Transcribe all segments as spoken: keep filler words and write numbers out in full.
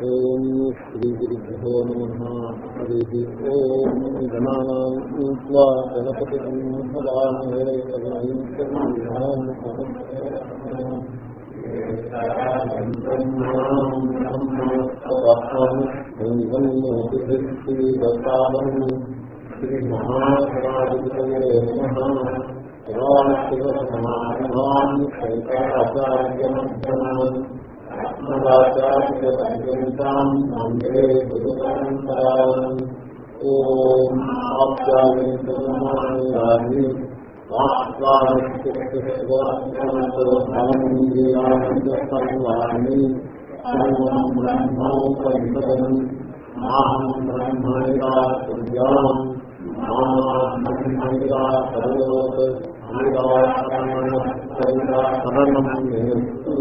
ఓం శ్రీ గురుభ్యో నమః. హరి ఓం గణానాం త్వా గణపతిం హవామహే కవిం కవీనాం శ్రీ మహాగణాధిపతయే నమః. పురాణశివసమారంభాన్ శంకరాచార్యమధ్యమాన్ ఆత్మవాచార్యపర్యంతాం వందే గురుపరంపరాం. ఓం ఆప్యాయంతమాని వాక్వాని సర్వం బ్రహ్మోపనిషదం మాహం బ్రహ్మణిరా కుర్యాం మామహంసంగా సర్వోత్ శరణం మేస్తు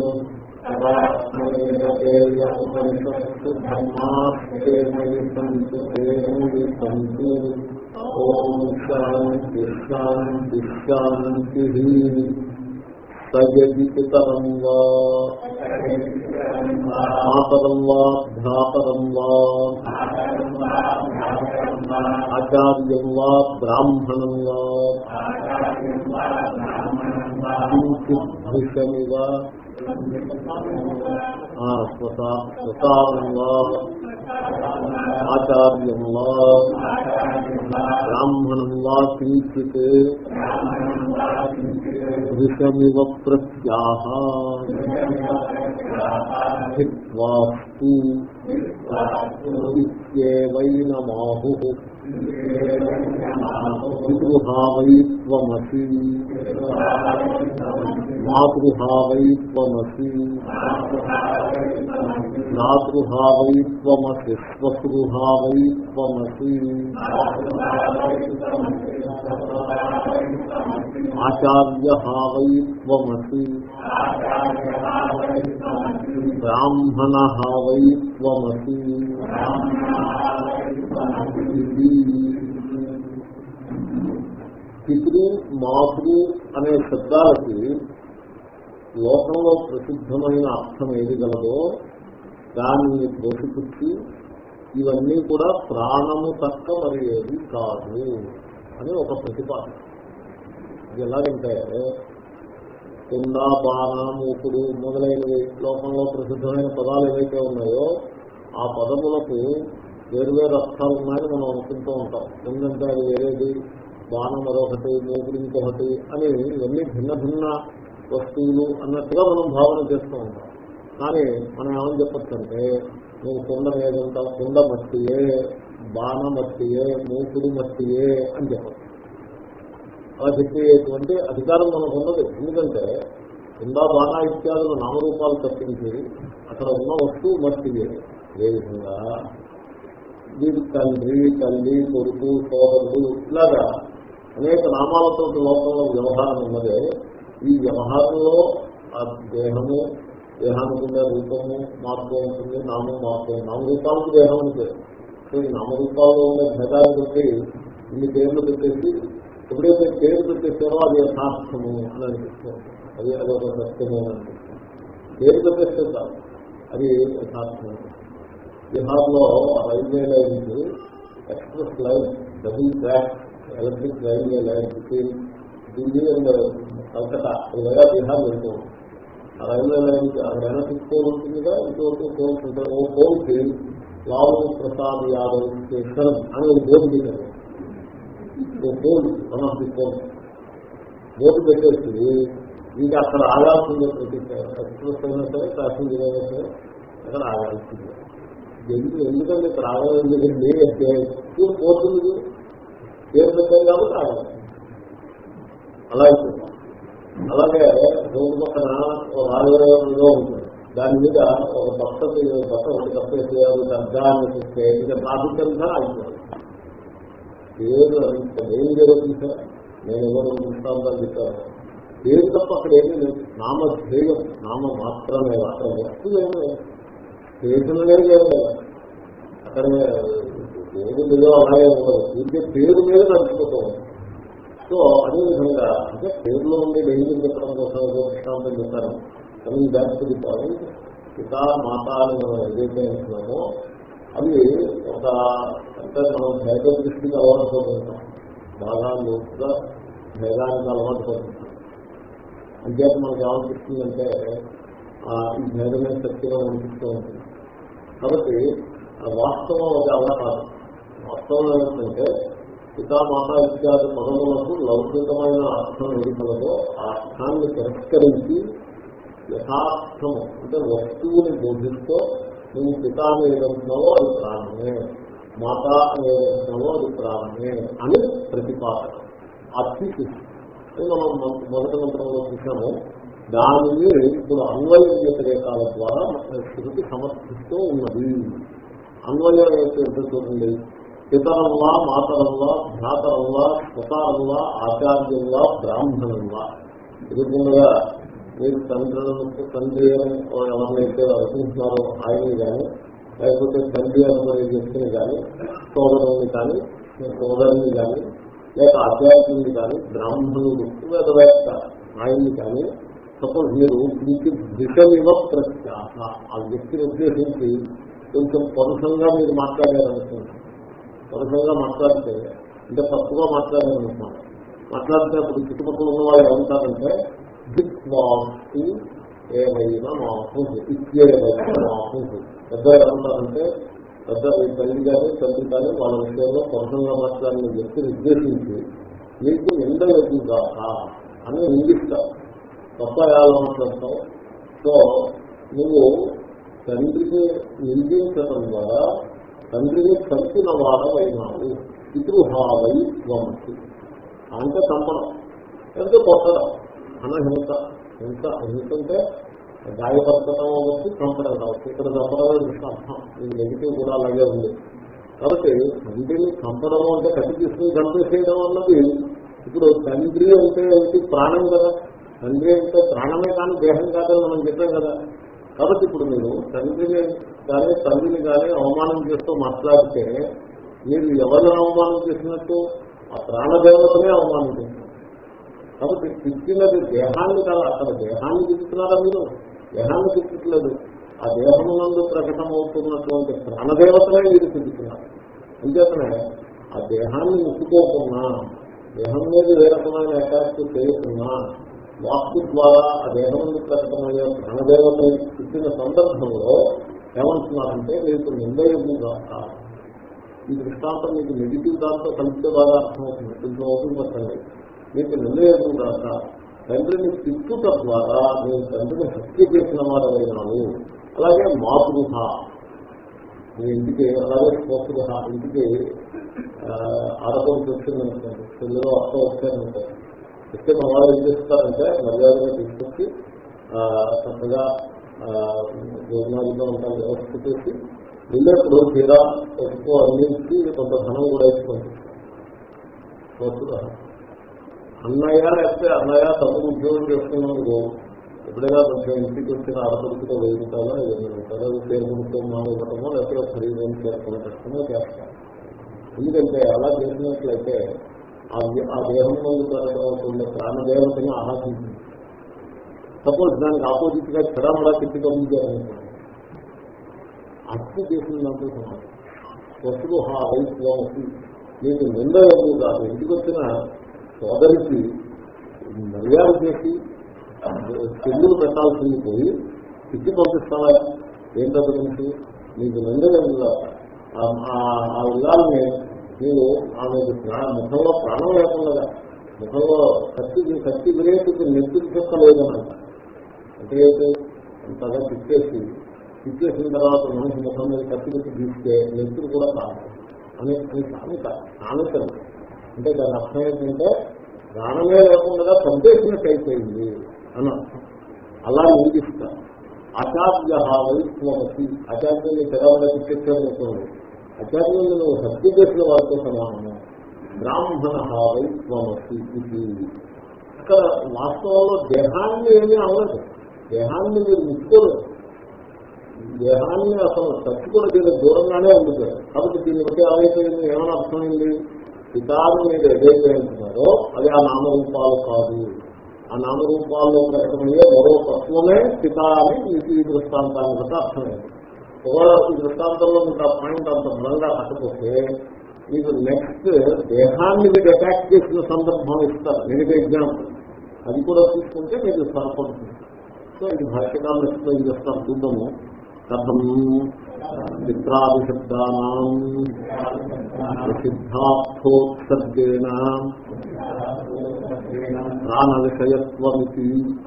ఉపనిషత్తు ధర్మాస్తే మయి సంతు దేవి సంతు. ఓం శాంతి శాంతి శాంతి. సయది పితరం వా మాతరం వా భ్రాతరం వా ఆచార్యం వా బ్రాహ్మణం వా కించిద్భృశమివ స్వసారం వా ఆచార్యం వా బ్రాహ్మణం వా కించిత్ భృశమివ ప్రత్యాహ హిత్వాస్తు ఇత్యేవైనమాహుః. పితృహావై త్వమసి మాతృహావై త్వమసి భ్రాతృహావై త్వమసి శ్వశృహావై త్వమసి ఆచార్యహావై త్వమసి బ్రాహ్మణహావై త్వమసి. పితృ మాతృ అనే శబ్దాలకి లోకంలో ప్రసిద్ధమైన అర్థం ఏది గలదో దాన్ని దోషిపుచ్చి ఇవన్నీ కూడా ప్రాణము తక్క మరి ఏది కాదు అని ఒక ప్రతిపాదన. ఇది ఎలాగంటే కుండ బాణ మూకుడు మొదలైనవి లోకంలో ప్రసిద్ధమైన పదాలు ఏవైతే ఉన్నాయో ఆ పదములకు వేరువేరు అర్థాలు ఉన్నాయని మనం అనుకుంటూ ఉంటాం. ఎందుకంటే అది వేరేది, బాణం మరొకటి, మూకుడు ఇంకొకటి అని ఇవన్నీ భిన్న భిన్న వస్తువులు అన్నట్టుగా మనం భావన చేస్తూ ఉంటాం. కానీ మనం ఏమని చెప్పచ్చంటే నువ్వు కుండ ఏదంటావు, కుండ మట్టియే, బాణ మట్టియే, మూకుడు మట్టియే అని చెప్పచ్చు. అలా చెప్పేటువంటి అధికారం మనకు ఉన్నది. ఎందుకంటే కుండ బాణ ఇత్యాదులు నామరూపాలు తప్పించి అక్కడ ఉన్న వస్తువు మట్టియే. అదేవిధంగా వీరి తండ్రి, తల్లి, కొడుకు, సోదరుడు ఇలాగా అనేక నామాలతో లోకంలో వ్యవహారం ఉన్నదే. ఈ వ్యవహారంలో ఆ దేహము, దేహానికి ఉండే రూపము మారుతూ ఉంటుంది, నామం మారుతూ నామరూపాలకు దేహం ఉంటుంది. సో ఈ నామరూపాల్లో ఉండే భేదాన్ని బట్టి ఇన్ని పేర్లు పెట్టేసి ఎప్పుడైతే పేరు పెట్టేస్తారో అది యథార్థము అని అనిపిస్తుంది. అది అదొక సత్యము అని అనిపిస్తుంది. పేరు పెట్టేస్తే కాదు, అది యథార్థము. బీహార్లో railway lines express line double track electric railway line Delhi and Calcutta అది వేరే బీహార్ వెళ్తూ ఉంటుంది. ఆ రైల్వే లైన్ అక్కడ ఎలక్ట్రిక్ పోల్ ఉంటుందిగా, ఇంకొక పోల్స్ ఉంటాయి. ఓ పోల్కి లాలూ ప్రసాద్ యాదవ్ స్టేషన్ అని ఒక బోర్డు పెట్టారు. ఓ pole one of the pole board పెట్టేసి ఇంకా అక్కడ ఆగాల్సిందే. ప్రతి ఎక్స్ప్రెస్ అయినా సరే, ప్యాసింజర్ అయినా సరే అక్కడ ఆగాల్సిందే. ఎందుకు ఎందుకంటే ఇక్కడ ఆగడం ఎందుకంటే స్కూల్ పోతుంది, పేరు పెట్టారు కాబట్టి ఆగాలి. అలా అయిపోయింది. అలాగే రోడ్డు పక్కన ఒక ఆలయంలో ఉంటుంది, దాని మీద ఒక బట్ట బట్ట ఒకటి తప్పేసేయాలి, అర్థాన్ని చూస్తే ఇంకా ట్రాఫిక్ అంతా ఆగిపోయింది. పేరు అంత ఏం జరుగుతుంది సార్, నేను ఎవరు దృష్టాంతాలు చెప్పాను. పేరు తప్ప అక్కడ ఏమీ లేదు, నామధేయం, నామ మాత్రమే. అక్కడ వస్తువు ఏమీ లేదు, స్టేషన్లే లేదు, అక్కడ ఏదో అలాగే ఉండదు. ఇంకే పేరు మీద నడుచుకుంటూ ఉంది. సో అదేవిధంగా అంటే పేరులో ఉండే డైలీ చెప్పడం కోసం ఏదో దృష్టాంతం చెప్పాను. Coming back to the point, పిత మాత అని మనం ఏదైతే అంటున్నామో అవి ఒక అంటే మనం భేద దృష్టికి అలవాటు పడుతుంటాం, బాగా లోతుగా భేదానికి అలవాటు పడుతుంటాం. అంతేత మనకు ఏమనిపిస్తుందంటే ఈ భేదమే శక్తిగా అనిపిస్తూ ఉంటుంది. కాబట్టి వాస్తవం అది అలా కాదు. వాస్తవం ఏమిటంటే పితామాత ఇత్యాది పదములకు లౌకికమైన అర్థం ఎదుకలదో ఆ అర్థాన్ని తిరస్కరించి యథార్థము అంటే వస్తువుని బోధిస్తూ నువ్వు పిత అని ఏదంటున్నావో అది ప్రాణమే, మాత అని ఏదంటున్నావో అది ప్రాణమే అని ప్రతిపాదన. అతిథి మనం మొదటి మంత్రంలో చూసాము. దానిని ఇప్పుడు అన్వయ వ్యతిరేకాల ద్వారా శృతి సమర్థిస్తూ ఉన్నది. అన్వయం ఏంటంటే చూడండి, పితరంలా మాతరంలా భ్రాతరంలా స్వతారంలా ఆచార్యంలా బ్రాహ్మణంలా ఎదుగుండగా మీరు తండ్రులను తండ్రి ఎవరినైతే అనుకుంటున్నారో ఆయన్ని కానీ, లేకపోతే తండ్రి అనుకునే వ్యక్తిని కానీ, సోదరుని కానీ సోదరుని కానీ, లేక ఆధ్యాత్మికుని కానీ, బ్రాహ్మణుడు వేదవేత్త ఆయన్ని కానీ సపోజ్ మీరు దిశమివ ప్రత్యాస ఆ వ్యక్తిని ఉద్దేశించి కొంచెం పరుషంగా మీరు మాట్లాడారనుకుంటున్నారు. పరుషంగా మాట్లాడితే అంటే తప్పుగా మాట్లాడారనుకున్నారు. మాట్లాడితే అప్పుడు చుట్టుపక్కల ఉన్న వాళ్ళు ఏమంటారంటే దిక్ వాస్తు ఏమైనా మాకు ఇచ్చేమైనా మాకు పెద్ద ఏమంటారంటే పెద్ద తల్లి కానీ తల్లి కానీ వాళ్ళ విషయంలో పరుషంగా మాట్లాడిన వ్యక్తిని ఉద్దేశించి మీకు నింద ఎదుగుదా అని నిందిస్తారు. తప్ప ఎలా మాట్లాడతావు. సో నువ్వు తండ్రిని నిందించడం ద్వారా తండ్రిని చంపిన వాడవైనాడు. పితృహావై వంశి అంటే చంపడం, అంటే కొట్టడం అన్న హింస. హింస హింస అంటే గాయపరచడం అవ్వచ్చు, చంపడం కావచ్చు. ఇక్కడ చంపడమే దృష్టార్థం. ఇది నెగిటివ్ కూడా అలాగే ఉంది. కాబట్టి తండ్రిని చంపడం అంటే కట్టి తీసుకుని చంపేసేయడం అన్నది ఇప్పుడు తండ్రి అంటే ప్రాణం కదా. తండ్రి అంటే ప్రాణమే కానీ దేహం కాదని మనం చెప్పాం కదా. కాబట్టి ఇప్పుడు మీరు తండ్రిని కానీ తల్లిని కానీ అవమానం చేస్తూ మాట్లాడితే మీరు ఎవరిని అవమానం చేసినట్టు ఆ ప్రాణదేవతనే అవమానం చేస్తున్నారు. కాబట్టి తిట్టినది దేహాన్ని కాదు, అక్కడ దేహాన్ని తిట్టుతున్నారా మీరు? దేహాన్ని తిట్టట్లేదు. ఆ దేహమునందు ప్రకటమవుతున్నటువంటి ప్రాణదేవతనే మీరు తిట్టుతున్నారు. అంచేతనే ఆ దేహాన్ని ముట్టుకోకున్నా, దేహం మీద ఏ రకమైన అటాక్ చేయకున్నా వాస్తు ద్వారా ఆ దేహం ప్రకటమయ్యే ప్రాణదేవతని తిట్టిన సందర్భంలో ఏమంటున్నారంటే మీకు నిందయము కాక. ఈ దృష్టాంతం మీకు నెగిటివ్ దాంతో కలిపితే బాగా అర్థమవుతుంది. కొంచెం ఓపెన్ పట్టండి. మీకు నిందయము కాక తండ్రిని తిట్టుట ద్వారా మీరు తండ్రిని హత్య చేసిన వారైనాడు. అలాగే మాతృహ మీ ఇంటికి, అలాగే స్వతృహ ఇంటికి ఆడపడి వచ్చిందనుకోండి, పిల్లలు అర్థం వచ్చారనుకోండి. ఇస్తే మన వాళ్ళు ఏం చేస్తారంటే మర్యాదగా తీసుకొచ్చి చక్కగా భోజనాలుగా ఉంటాను వ్యవస్థ చేసి వెళ్ళేప్పుడు తీరా ఎక్కువ అందించి కొంత ధనం కూడా ఇస్తుంది. అన్నయ్య లేకపోతే అన్నయ్య తమ్ముడు ఉద్యోగం చేస్తున్నందుకు ఎప్పుడైనా కొంచెం ఇంటికి వచ్చిన ఆడపడుకుతో వేగుతాలో ఏదైనా పేరు కుటుంబం ఇవ్వటమో లేకపోతే ఖరీదైన చేరుకునే కష్టమో చేస్తాం. ఎందుకంటే అలా చేసినట్లయితే ఆ దేహం ముందు పెరగడం ప్రాణదేవతని ఆరాధించింది. సపోజ్ దానికి ఆపోజిట్ గా చెడమడా తిట్టి పంపించారనుకోండి, అర్థ చేసిన దాంట్లో సమానం. వస్తువు హా వయసులో మీకు నింద ఎవరు కాదు. ఇంటికి వచ్చిన సోదరికి మర్యాద చేసి చెల్లులు పెట్టాల్సింది పోయి తిట్టి పంపిస్తావా ఏంటో గురించి మీకు నింద ఎవరు కాదు. ఆ ఇల్లాలని మీరు ఆమె ముఖంలో ప్రాణం లేకుండా ముఖంలో కత్తి కత్తి విరేటికి నెత్తులు చెప్పలేదనంట. అంటే అంతగా తిట్టేసి తిట్టేసిన తర్వాత మనిషి ముఖం మీద కత్తి పెట్టి తీస్తే నెత్తులు కూడా కాదు అని సామెత సామెతలు. అంటే దాని అర్థం ఏంటంటే ప్రాణమే లేకుండా సందేశినట్టు అయిపోయింది అని అర్థం. అలా నిందిస్తారు. ఆచార్య వైష్ణవతి ఆచార్యుల్ని తెరవగా తిట్టేసానుకోండి, ఆచార్యులు నువ్వు హత్య చేసిన వారితో సమానము. బ్రాహ్మణ వైష్ణవతి ఇది ఇక్కడ వాస్తవంలో దేహాన్ని ఏమీ అవ్వలేదు. దేహాన్ని మీరు ముట్టుకోలేదు. దేహాన్ని అసలు ఖర్చు కూడా దీనికి దూరంగానే ఉండిపోయారు. కాబట్టి దీన్ని బట్టి ఏమైపోయింది, ఏమైనా అర్థమైంది? పితాన్ని మీరు ఏదైతే అంటున్నారో అది ఆ నామరూపాలు కాదు. ఆ నామరూపాల్లో ప్రకటమయ్యే మరో తత్వమే పిత అని ఈ దృష్టాంతాన్ని బట్టి అర్థమైంది. ఒకవేళ ఈ దృష్టాంతంలో మీకు ఆ పాయింట్ అంత బలంగా కట్టకపోతే మీకు నెక్స్ట్ దేహాన్ని మీరు అటాక్ చేసిన సందర్భం ఇస్తారు. నెగిటివ్ ఎగ్జాంపుల్ అది కూడా తీసుకుంటే మీకు సరిపడుతుంది. సో ఇది భాష్యకాలను ఎక్స్ప్లెయిన్ చేస్తారు. చూద్దాము. కథం చిత్రాదిశబ్దానాం ప్రసిద్ధార్థోత్సర్గేణ ప్రాణ విషయత్వమితి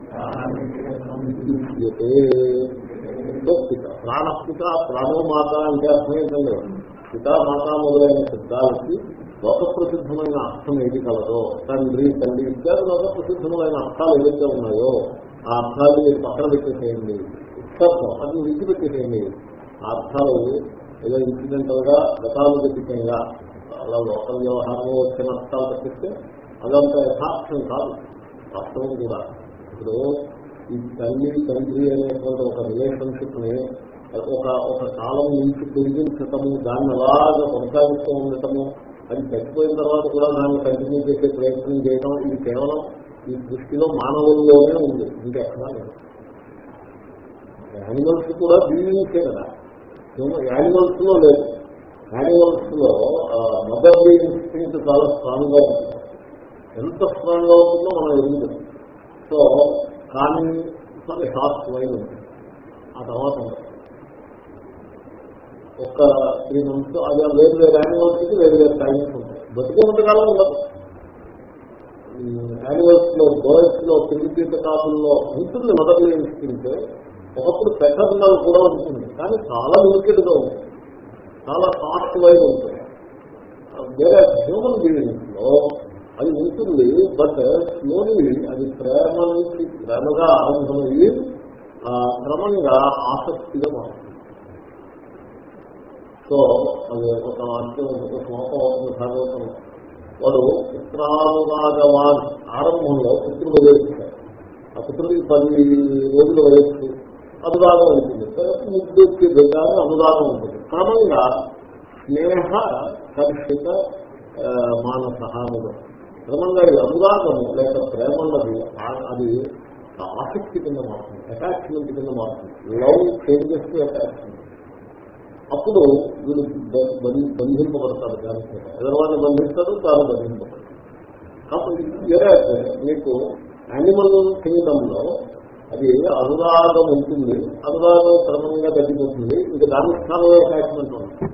పిత ప్రాణస్థిత ప్రాణోమాత అంటే అర్థం ఏంటంటే పితామాత మొదలైన శబ్దాలకి లోక ప్రసిద్ధమైన అర్థం ఏది కలదో తండ్రి తల్లి ఇత్యాది లోక ప్రసిద్ధమైన అర్థాలు ఏదైతే ఉన్నాయో ఆ అర్థాలు మీరు పక్కన పెట్టేసేయండి. ఉత్సర్గం అది విడిచిపెట్టేసేయండి. ఆ అర్థాలు ఏదో ఇన్సిడెంటల్ గా గతానుగతికంగా అలా లోకల్ వ్యవహారంలో వచ్చిన అర్థాలు తప్పిస్తే అదంతా యథార్థం కాదు, వాస్తవం కూడా. ఇప్పుడు ఈ తల్లి తండ్రి అనేటువంటి ఒక రిలేషన్షిప్ ని ఒక ఒక కాలం నుంచి పెరిగించటము, దాన్ని అలాగా కొనసాగిస్తూ ఉండటము, అది చచ్చిపోయిన తర్వాత కూడా దాన్ని కంటిన్యూ చేసే ప్రయత్నం చేయడం, ఇది కేవలం ఈ దృష్టిలో మానవుల్లోనే ఉంది, ఇంకెక్కడా లేదు. యానిమల్స్ కూడా బీయింగ్సే కదా, యానిమల్స్ లో లేదు. యానిమల్స్ లో మదర్ ఇన్స్టింక్ట్ చాలా స్ట్రాంగ్ గా ఉంటుంది. ఎంత స్ట్రాంగ్ గా ఉంటుందో మనం ఎదుగుతుంది. సో కానీ మన షార్ట్ వైన్ ఉంటుంది. ఆ తర్వాత ఒక త్రీ మంత్స్ అది వేరు వేరు యానిమల్స్కి వేరు వేరు టైమ్స్ ఉంటాయి. బతికే ఉంటకాలం ఉండదు. యానిమల్స్ లో బర్డ్స్ లో పిల్లి కాపుల్లో ఉంటుంది మదర్లీ ఇన్స్టింక్ట్. ఒకప్పుడు పెటర్నల్ కూడా ఉంటుంది, కానీ చాలా లిమిటెడ్ గా ఉంటుంది, చాలా సాఫ్ట్ వైజ్ ఉంటుంది. వేరే హ్యూమన్ బీయింగ్స్ లో అది ఉంటుంది, బట్ స్లోలీ అది ప్రేమ నుంచి ప్రేమగా ఆరంభమయ్యి క్రమంగా ఆసక్తిగా మారుతుంది. సో అది ఒక వాక్యం ఒక శ్లోకం అవుతుంది భాగవతం. వాడు పుత్రానురాగవాన్ ఆరంభంలో పుత్రుడు వయస్సు, ఆ పుత్రుడికి పది రోజుల వయస్సు అనురాగం ఉంటుంది, ముద్దుకి బిడ్డాన్ని అనురాగం ఉంటుంది. క్రమంగా స్నేహ కర్షిత మానస అనుభవం క్రమంగా ఈ అనురాగము లేక ప్రేమన్నది అది ఆసక్తి కింద మారుతుంది, అటాచ్మెంట్ కింద మారుతుంది. Love changes to attachment. అప్పుడు వీళ్ళు బంధింపబడతారు. దానికి ఎదరవాడిని బంధిస్తాడు, తాను బంధింపబడతాడు. కాబట్టి మీకు యానిమల్ కింగ్డంలో అది అనురాగం ఉంటుంది, అనురాగం క్రమంగా తగ్గిపోతుంది. ఇంకా దాని స్థానంలో అటాచ్మెంట్ ఉంటుంది.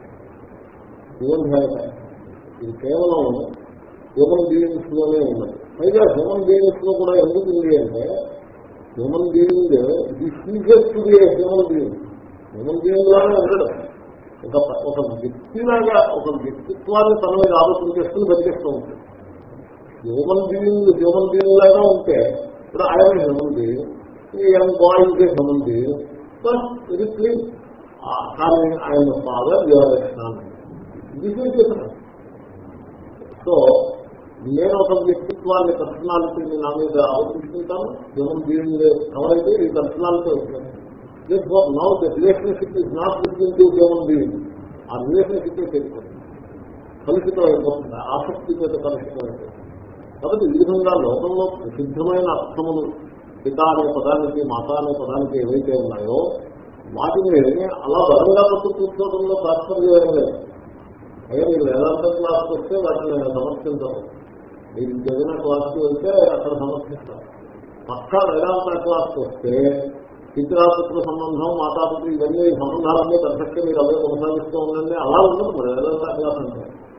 ఇది కేవలం హ్యూమన్ బీయింగ్స్ లోనే ఉన్నది. పైగా హ్యూమన్ బీయింగ్స్ లో కూడా ఎందుకు ఉంది అంటే human being the human being human being లాగా ఉండడం. ఒక ఒక వ్యక్తిలాగా ఒక వ్యక్తిత్వాన్ని తన మీద ఆలోచన చేసుకుని బతికేస్తూ ఉంటుంది. హ్యూమన్ బీయింగ్ హ్యూమన్ బీయింగ్ లాగా ఉంటే ఇప్పుడు ఆయన హ్యూమన్ బీయింగ్, ఈ young boy is human being, but ఇది క్లీన్. కానీ ఆయన ఫాదర్ యువర్ విశ్లేషణ. సో నేను ఒక వ్యక్తిత్వాన్ని పర్సనాలిటీని నా మీద ఆలోచించుకుంటాను. హ్యూమన్ బీయింగ్ ఎవరైతే ఈ పర్సనాలిటీ వస్తుంది. Therefore, now the relationship is not between two human beings. ఆ రిలేషన్షిప్ అయిపోతుంది, కలుషితం అయిపోతుంది, ఆసక్తి చేత కలుషితం అయిపోతుంది. కాబట్టి ఈ విధంగా లోకంలో ప్రసిద్ధమైన అర్థములు పిత అనే పదానికి మాత అనే పదానికి ఏవైతే ఉన్నాయో వాటిని అలా బలంగా పట్టు కూర్చోవడంలో తాత్పర్యం లేదు. అయ్యా మీరు వేదాంత క్లాస్కి వస్తే వాటిని సమర్థించరు. మీరు ఏదైనా క్లాస్కి వెళ్తే అక్కడ సమర్థిస్తారు. పక్కా వేదాంత క్లాస్కి వస్తే పితృపుత్ర సంబంధం, మాతాపుత్రులు ఇవన్నీ సంబంధాలన్నీ పర్ఫెక్ట్గా మీరు అవే కొనసాగిస్తూ ఉండండి. అలా ఉండదు మరి వేదాంత క్లాస్ అంటే.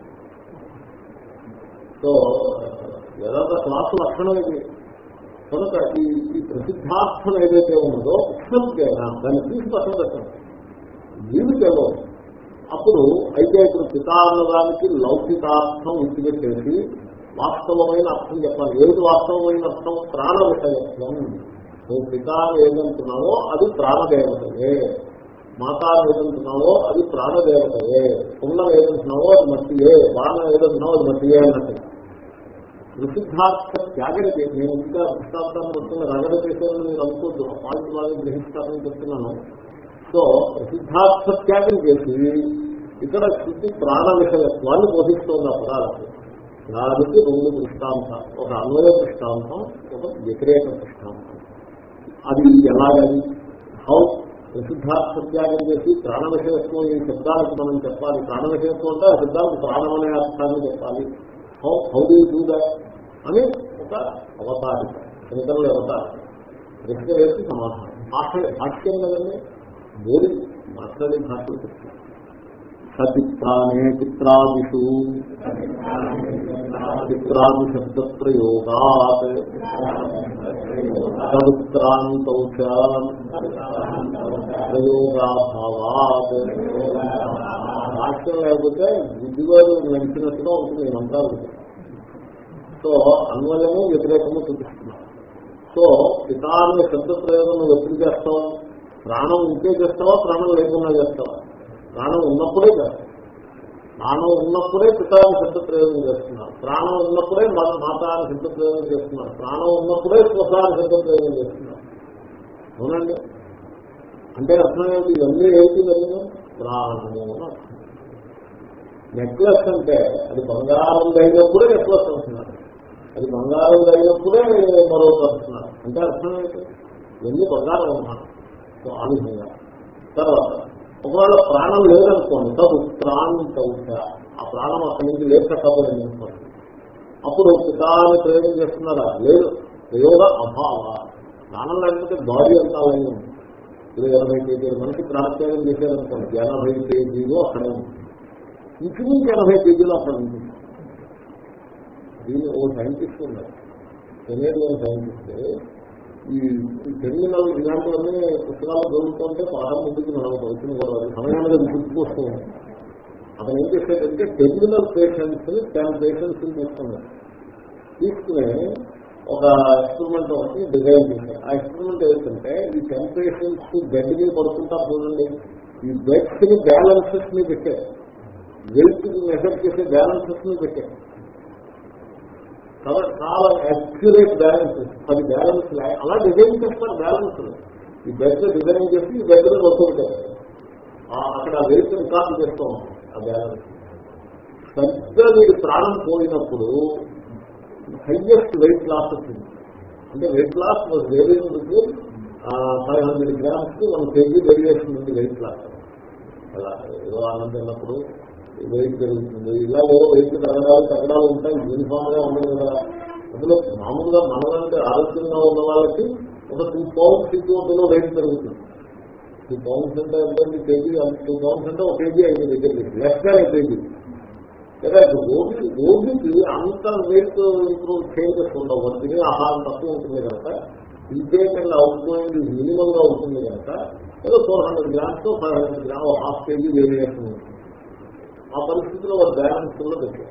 సో వేదాంత క్లాసు లక్షణం ఇది. కనుక ఈ ఈ ప్రసిద్ధార్థం ఏదైతే ఉన్నదో ఉత్సర్గేనా దాన్ని తీసి పక్కన పెట్టండి, జీవితంలో. అప్పుడు అయితే ఇప్పుడు పిత అన్నదానికి లౌకికార్థం విడిచిపెట్టేసి వాస్తవమైన అర్థం చెప్పాలి. ఏది వాస్తవమైన అర్థం? ప్రాణ విషయత్వం. నువ్వు పిత ఏదంటున్నావో అది ప్రాణదేవతయే, మాతా ఏదంటున్నావో అది ప్రాణదేవతయే, కుండం ఏదంటున్నావో అది మట్టియే, బాణం ఏదంటున్నావో అది మట్టియే అన్నట్టు. ప్రసిద్ధార్థ త్యాగం చేసి నేను ఇంకా దృష్టాంతాన్ని వస్తున్న రగడ చేసేదని మీరు అనుకోద్దు, ఆ పాయింట్ బాగా గ్రహిస్తారని చెప్తున్నాను. సో ప్రసిద్ధార్థ త్యాగం చేసి ఇక్కడ శృతి ప్రాణ విషయత్వాన్ని బోధిస్తోంది ఆ పదాలకు. దానికి రెండు దృష్టాంతాలు, ఒక అన్వయ దృష్టాంతం, ఒక వ్యతిరేక దృష్టాంతం. అది ఎలాగని హౌ ప్రసిద్ధార్థ త్యాగం చేసి ప్రాణ విషయత్వం ఈ శబ్దాలకు మనం చెప్పాలి. ప్రాణ విషయత్వం అంటే ఆ శబ్దాలకు ప్రాణం అనే అర్థాన్ని చెప్పాలి. How how do do that అని ఒక అవతారిక, శంకరుల అవతారిక ప్రశ్న వేసి సమాధానం. భాష భాష్యం కదండి, బోడి మాట్లాడే భాషలు చెప్తారు. సచిత్రానే చిత్రాదిషు చిత్రాది శబ్ద ప్రయోగాత్ సవిత్రాంతౌ చ ప్రయోగాభావాత్. భాష్యం లేకపోతే బుద్ధివారు నడిచినట్టుగా ఉంటుంది మంత్రాలు. సో అన్వయము వ్యతిరేకము చూపిస్తున్నారు. సో పితాన్ని శబ్ద ప్రయోగం నువ్వు ఎప్పుడు చేస్తావు? ప్రాణం ఉంటే చేస్తావా, ప్రాణం లేకుండా చేస్తావా? ప్రాణం ఉన్నప్పుడే చేస్తావు. ప్రాణం ఉన్నప్పుడే పితాన్ని శబ్ద ప్రయోగం చేస్తున్నారు. ప్రాణం ఉన్నప్పుడే మాతాన్ని శబ్ద ప్రయోగం చేస్తున్నారు. ప్రాణం ఉన్నప్పుడే స్వసాన్ని శబ్ద ప్రయోగం చేస్తున్నారు. అవునండి. అంటే అర్థం ఏంటి? ఇవన్నీ ఏంటి? ఇవన్నీ ప్రాణము అని అర్థం. నెక్లెస్ అంటే అది బంగారం అయినప్పుడే నెక్లెస్ అంటున్నారు, అది బంగారం అయినప్పుడే మరొక అంటున్నారు. అంటే అర్థం ఏంటి? ఇవన్నీ బంగారం అన్నమాట. సో ఆ విధంగా తర్వాత ఒకవేళ ప్రాణం లేదనుకోండి, తదు ప్రాణిత ఆ ప్రాణం అక్కడి నుంచి లేకపోయింది అనుకోండి, అప్పుడు పితాన్ని ప్రయోగం చేస్తున్నారా? లేదు. ప్రయోగ అభావ. ప్రాణం లేకపోతే బాడీ అంతా అలాగే ఉంది. ఇప్పుడు ఎనభై కేజీలు మనిషి ప్రాణత్యాగం చేశారనుకోండి, ఎనభై కేజీలు అక్కడే ఉంది. ఇంచుమించి ఎనభై కేజీలు అక్కడ ఉంటుంది. దీన్ని ఓ సైంటిస్ట్ ఉన్నారు, కెనేడియన్ సైంటిస్ట్. ఈ టెర్మినల్ ఇలాంటివన్నీ పుస్తకాలు చదువుతుంటే పాఠం ముందుకు మనం చదువుతుంది కూడా సమయానికి గుర్తుకొస్తూ ఉంది. అతను ఏం చేసేటంటే టెర్మినల్ పేషెంట్స్ ని టెన్ పేషెంట్స్ తీసుకున్నారు. తీసుకుని ఒక ఎక్స్పెరిమెంట్ ఒకటి డిజైన్ చేశారు. ఆ ఎక్స్పెరిమెంట్ ఏంటంటే ఈ టెన్ పేషెంట్స్ బెడ్ మీద పడుతుంటారు చూడండి, ఈ బెడ్స్ ని బ్యాలెన్సెస్ ని పెట్టారు, వెయిట్ ని మెజర్ చేసే బ్యాలెన్సెస్ ని పెట్టారు. కాబట్టి చాలా యాక్యురేట్ బ్యాలెన్సెస్, పది బ్యాలెన్స్ అలా డిజైన్ చేస్తారు. బ్యాలెన్స్ ఈ బెడ్ డిజైన్ చేసి ఈ బెడ్ మీద వస్తుంటారు. అక్కడ వెయిట్ రికార్డు చేస్తూ ఉంటాం. ఆ బ్యాలెన్స్ పెద్ద వీడి ప్రాణం పోయినప్పుడు హైయెస్ట్ వెయిట్ లాస్ వచ్చింది. అంటే weight loss variation between five hundred grams కి వన్ కేజీ వేరియేషన్ ఉంది వెయిట్ లాస్. అలా ఏదో ఆనందన్నప్పుడు వెయిట్ పెరుగుతుంది. ఇలా ఏదో వెయిట్ తగ్గడాలు తగ్గడాలు ఉంటాయి, యూనిఫామ్ గా ఉండదు కదా. అందులో మామూలుగా మనమంటే ఆరోగ్యంగా ఉన్న వాళ్ళకి ఒక టూ పౌండ్స్ ఇటువంటి వెయిట్ పెరుగుతుంది. టూ పౌండ్స్ అంటే ఎంత కేజీ, టూ పౌండ్స్ అంటే ఒక కేజీ ఐదు దగ్గరికి లెస్ గా కేజీ. లేదా రోగి రోగికి అంత వెయిట్ ఇంప్రూవ్ చేంజెస్ ఉండవు. వాళ్ళు తినే ఆహారం తక్కువ ఉంటుంది కనుక intake and out going minimum గా ఉంటుంది కనుక ఏదో four hundred grams five hundred gram half KG variation ఉంటుంది. ఆ పరిస్థితిలో వాళ్ళు బ్యాలెన్స్ లో పెట్టారు.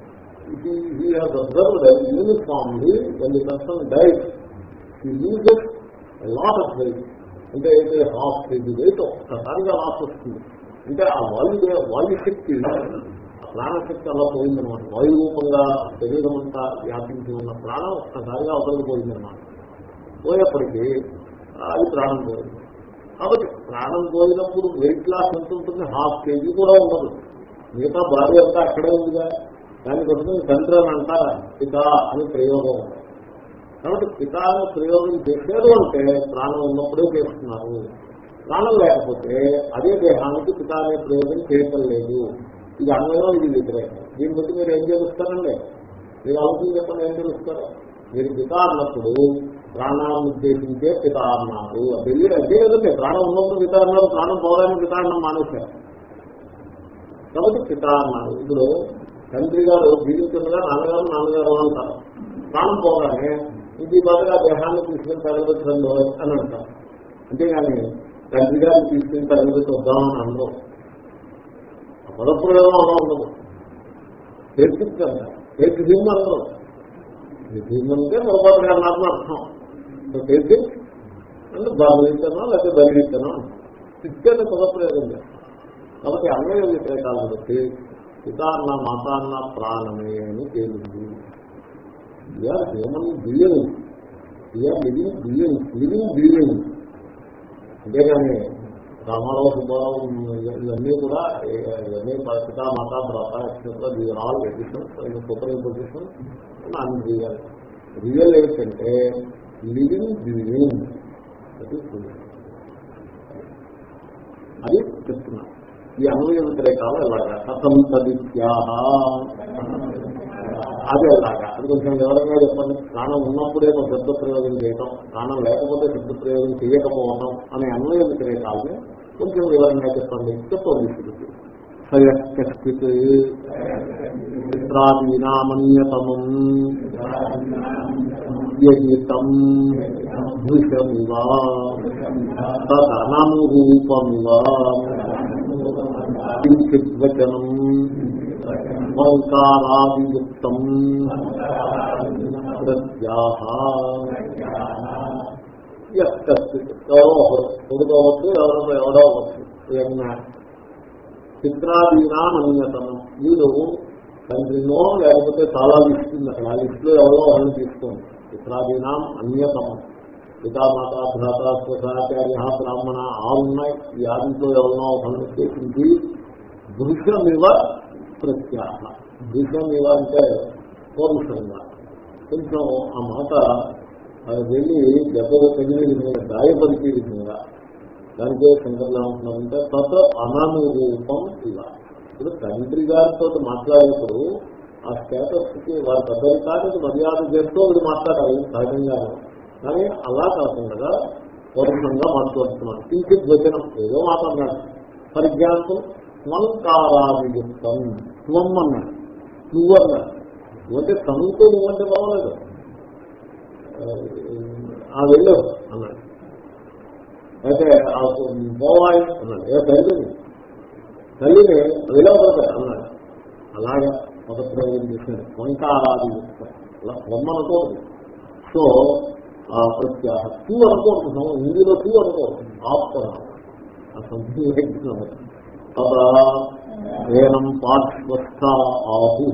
Uniformly when the person dies, he loses a lot of weight. అంటే అయితే హాఫ్ కేజీ వెయిట్ ఒక్కసారిగా లాస్ వస్తుంది. అంటే ఆ వాయు వాయు శక్తి, ఆ ప్రాణశక్తి అలా పోయిందనమాట. వాయు రూపంగా శరీరం అంతా వ్యాపించి ఉన్న ప్రాణం ఒక్కసారిగా అవతలిపోయిందనమాట. పోయేప్పటికీ అది ప్రాణం పోయింది. కాబట్టి ప్రాణం పోయినప్పుడు వెయిట్ లాస్ ఎంత ఉంటుంది? హాఫ్ కేజీ కూడా ఉండదు. మిగతా బాడీ అంతా అక్కడే ఉందిగా. దాన్ని పట్టుకుని తండ్రి అని అంటారా? పిత అని ప్రయోగం ఉంది. కాబట్టి పిత అని ప్రయోగం చేశారు అంటే ప్రాణం ఉన్నప్పుడే చేస్తున్నారు. ప్రాణం లేకపోతే అదే దేహానికి పిత అనే ప్రయోగం చేయటం లేదు. ఇది అన్వయం, ఇది వ్యతిరేకం. దీన్ని బట్టి మీరు ఏం తెలుస్తారండి? మీరు అవుతుంది చెప్పండి, ఏం తెలుస్తారు? మీరు పిత అన్నప్పుడు ప్రాణాన్ని ఉద్దేశించే పిత అన్నారు. తెలియదు అదే కదండి. ప్రాణం ఉన్నప్పుడు పిత అన్నారు, ప్రాణం పోవడానికి పిత అన్నం మానేశారు. కాబట్టి పిత అన్నారు. ఇప్పుడు తండ్రి గారు జీవించగా నాన్నగారు నాన్నగారు అంటారు. ప్రాణం పోగానే ఇది బాగా దేహాన్ని తీసుకుని తరగతిలో అని అంటారు. అంతేగాని తండ్రి గారిని తీసుకుని తరగతి వద్దామని అందరూ పదప్రయోగం అలా ఉండదు. తెచ్చిస్తాను తెచ్చి భీమ్ అందరూ భీమ్ అంటే పొరపాటు గారిని అర్థం. తెచ్చి అంటే బలితనో లేకపోతే బలితనో ఇచ్చే పదప్రయోగం చేస్తాం. కాబట్టి అన్వయ వ్యతిరేకాలను బట్టి పితాన్న మాతాన్న ప్రాణమే అని తేలింది. We are human billions, we are living billions, living billions. అంతేగాని రామారావు సుబ్బారావు ఇవన్నీ కూడా ఇవన్నీ పితా మాతా భ్రాత etcetera the all editions superimposition non real. Real ఏంటంటే లివింగ్ బివింగ్ అది చెప్తున్నా. ఈ అన్వయ వ్యతిరేకాలు ఎలాగా కథం తదిత్యా అది ఎలాగా అది కొంచెం వివరంగా చెప్పండి. ప్రాణం ఉన్నప్పుడే ఒక శబ్ద ప్రయోగం చేయటం, ప్రాణం లేకపోతే శబ్ద ప్రయోగం చేయకపోవడం అనే అన్వయ వ్యతిరేకాలని కొంచెం వివరంగా చెప్పండి. చెప్పండి. సయస్కృత్ చిత్రాదీనామన్యతమం యజితం భృశమివ తదననురూపమివ కించిద్వచనం ఓంకారాదియుక్తం ప్రత్యాహ ఎవరో కొడుకోవచ్చు, ఎవరో ఎవడో అవ్వచ్చు. ఏమన్నా చిత్రాదీనా అన్యతనం, వీడు తండ్రినో లేకపోతే చాలా లిస్ట్ ఉంది అక్కడ, ఆ లిస్టులో ఎవరో వాళ్ళని తీసుకోండి. చిత్రాదీనాం అన్యతమం, పితామాత భ్రాత స్వసాచార్య బ్రాహ్మణ ఆరున్నాయి. ఈ ఆదిలో ఎవరినో ఒకరిని చేసింది భృశమివ ప్రత్యాహ. భృశమివ అంటే పౌరుషంగా కొంచెం ఆ మాట వెళ్ళి దెబ్బలు తగిన విధంగా గాయపరిచే విధంగా దానికే శంకర్లు ఏమంటున్నారంటే తత్ అననురూపం ఇవ. ఇప్పుడు తండ్రి గారితో మాట్లాడేప్పుడు ఆ స్టేటస్ కి వారి పెద్దలు కాదు మర్యాద చేస్తూ వీడు మాట్లాడాలి సహజంగానే, కానీ అలా కాకుండా పౌరుషంగా మాట్లాడుతున్నాను. కించిత్ వచనం ఏదో మాట్లాడినాడు. ఫర్ ఎగ్జాంపుల్ స్వంకారాదియుక్తం, స్వం అన్నాడు, నువ్వు అన్నాడు. నువ్వంటే తనుతో నువ్వంటే బాగలేదు, ఆ వెళ్ళు అన్నాడు. అయితే పోవాయి అన్నాడు. ఏ తల్లిని తల్లిని వెళ్ళవద్దు అన్నాడు. అలాగా పదప్రయోగం చేశాడు. స్వంకారాదియుక్తం అలా స్వం అనుకోదు. సో ప్రత్యాహ టూ అనుకోకుంటున్నాం, హిందీలో టూ అనుకోదు, ఆప్ ఆ సంథింగ్ ఏనం పార్శ్వస్థ ఆహు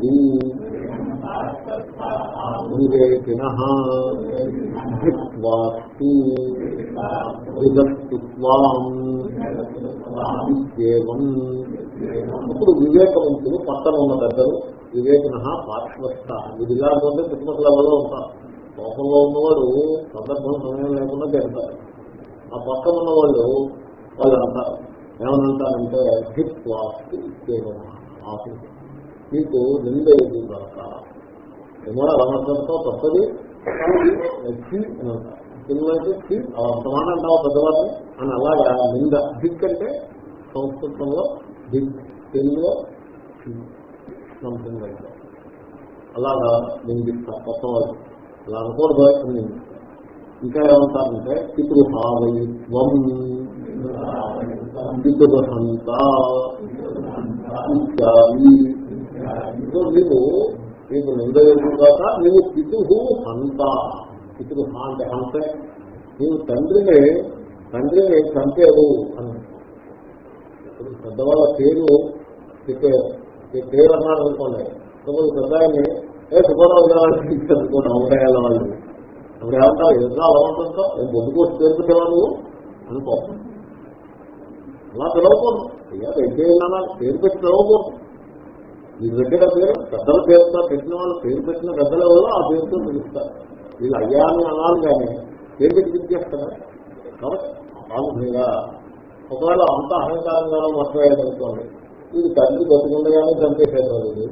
వివేకిన ఇప్పుడు వివేకవంతులు పక్కన ఉన్న పెద్దలు, వివేకిన పార్శ్వస్థ. ఇది ఇలాంటి చుట్టుపక్కల ఎవరో ఉంటారు. లోకంలో ఉన్నవాడు సందర్భం సమయం లేకుండా చేస్తారు. ఆ పక్కన ఉన్నవాళ్ళు వాళ్ళు అంటారు, ఏమనంటారంటే హిత్ వాస్తు ఇచ్చేయడం ఆఫీ మీకు నింద ఏది కాక ఏమో రమతో తప్పది చి అని అంటారు. తెలుగులో చి సమానం అంటావు పెద్దవాళ్ళు అని. అలాగా నింద హిక్ అంటే సంస్కృతంలో హిక్, తెలుగులో సంథింగ్ అయితే అలాగా నిందిస్తారు కొత్త వాళ్ళు. అలా అనుకోడు అని. ఇంకా ఏమంటారంటే పితృభావైత్వం పితృహంత ఇత్యాది. నీవు నీకు నిందలేదుగాక నీవు పితృహు హంత. పితృహ అంటే హంతే, నీవు తండ్రిని తండ్రిని చంపేవు అని. ఇప్పుడు పెద్దవాళ్ళ పేరు చెప్పే పేరు అన్నారు అనుకోండి. ఇప్పుడు పెద్ద ఆయన్ని ఏ సుబ్బారావు గారు చదువుకోండి అవగాయాల వాళ్ళు అప్పుడు ఏమంటారు, ఏదో అలా ఉంటుందో నేను బొద్దుకోసి పేరుకునేవాడు అనుకో. అలా పిలవకూడదు. అయ్యా పెద్దయినా పేరు పెట్టి పిలవకూడదు. వీళ్ళు పెట్టిన పేరు పెద్దల పేరుతో పెట్టిన వాళ్ళు పేరు పెట్టిన పెద్దల వల్ల ఆ పేరుతో పిలుస్తారు. వీళ్ళు అయ్యా అని అనాలి కానీ పేరు పెట్టి పిలిచేస్తారా. కాబట్టి సామాన్యంగా ఒకవేళ అంత అహంకారంగానో మాట్లాడేదనుకోండి, వీళ్ళు తండ్రి బతుకుండగానే చంపేసేవారు. ఇది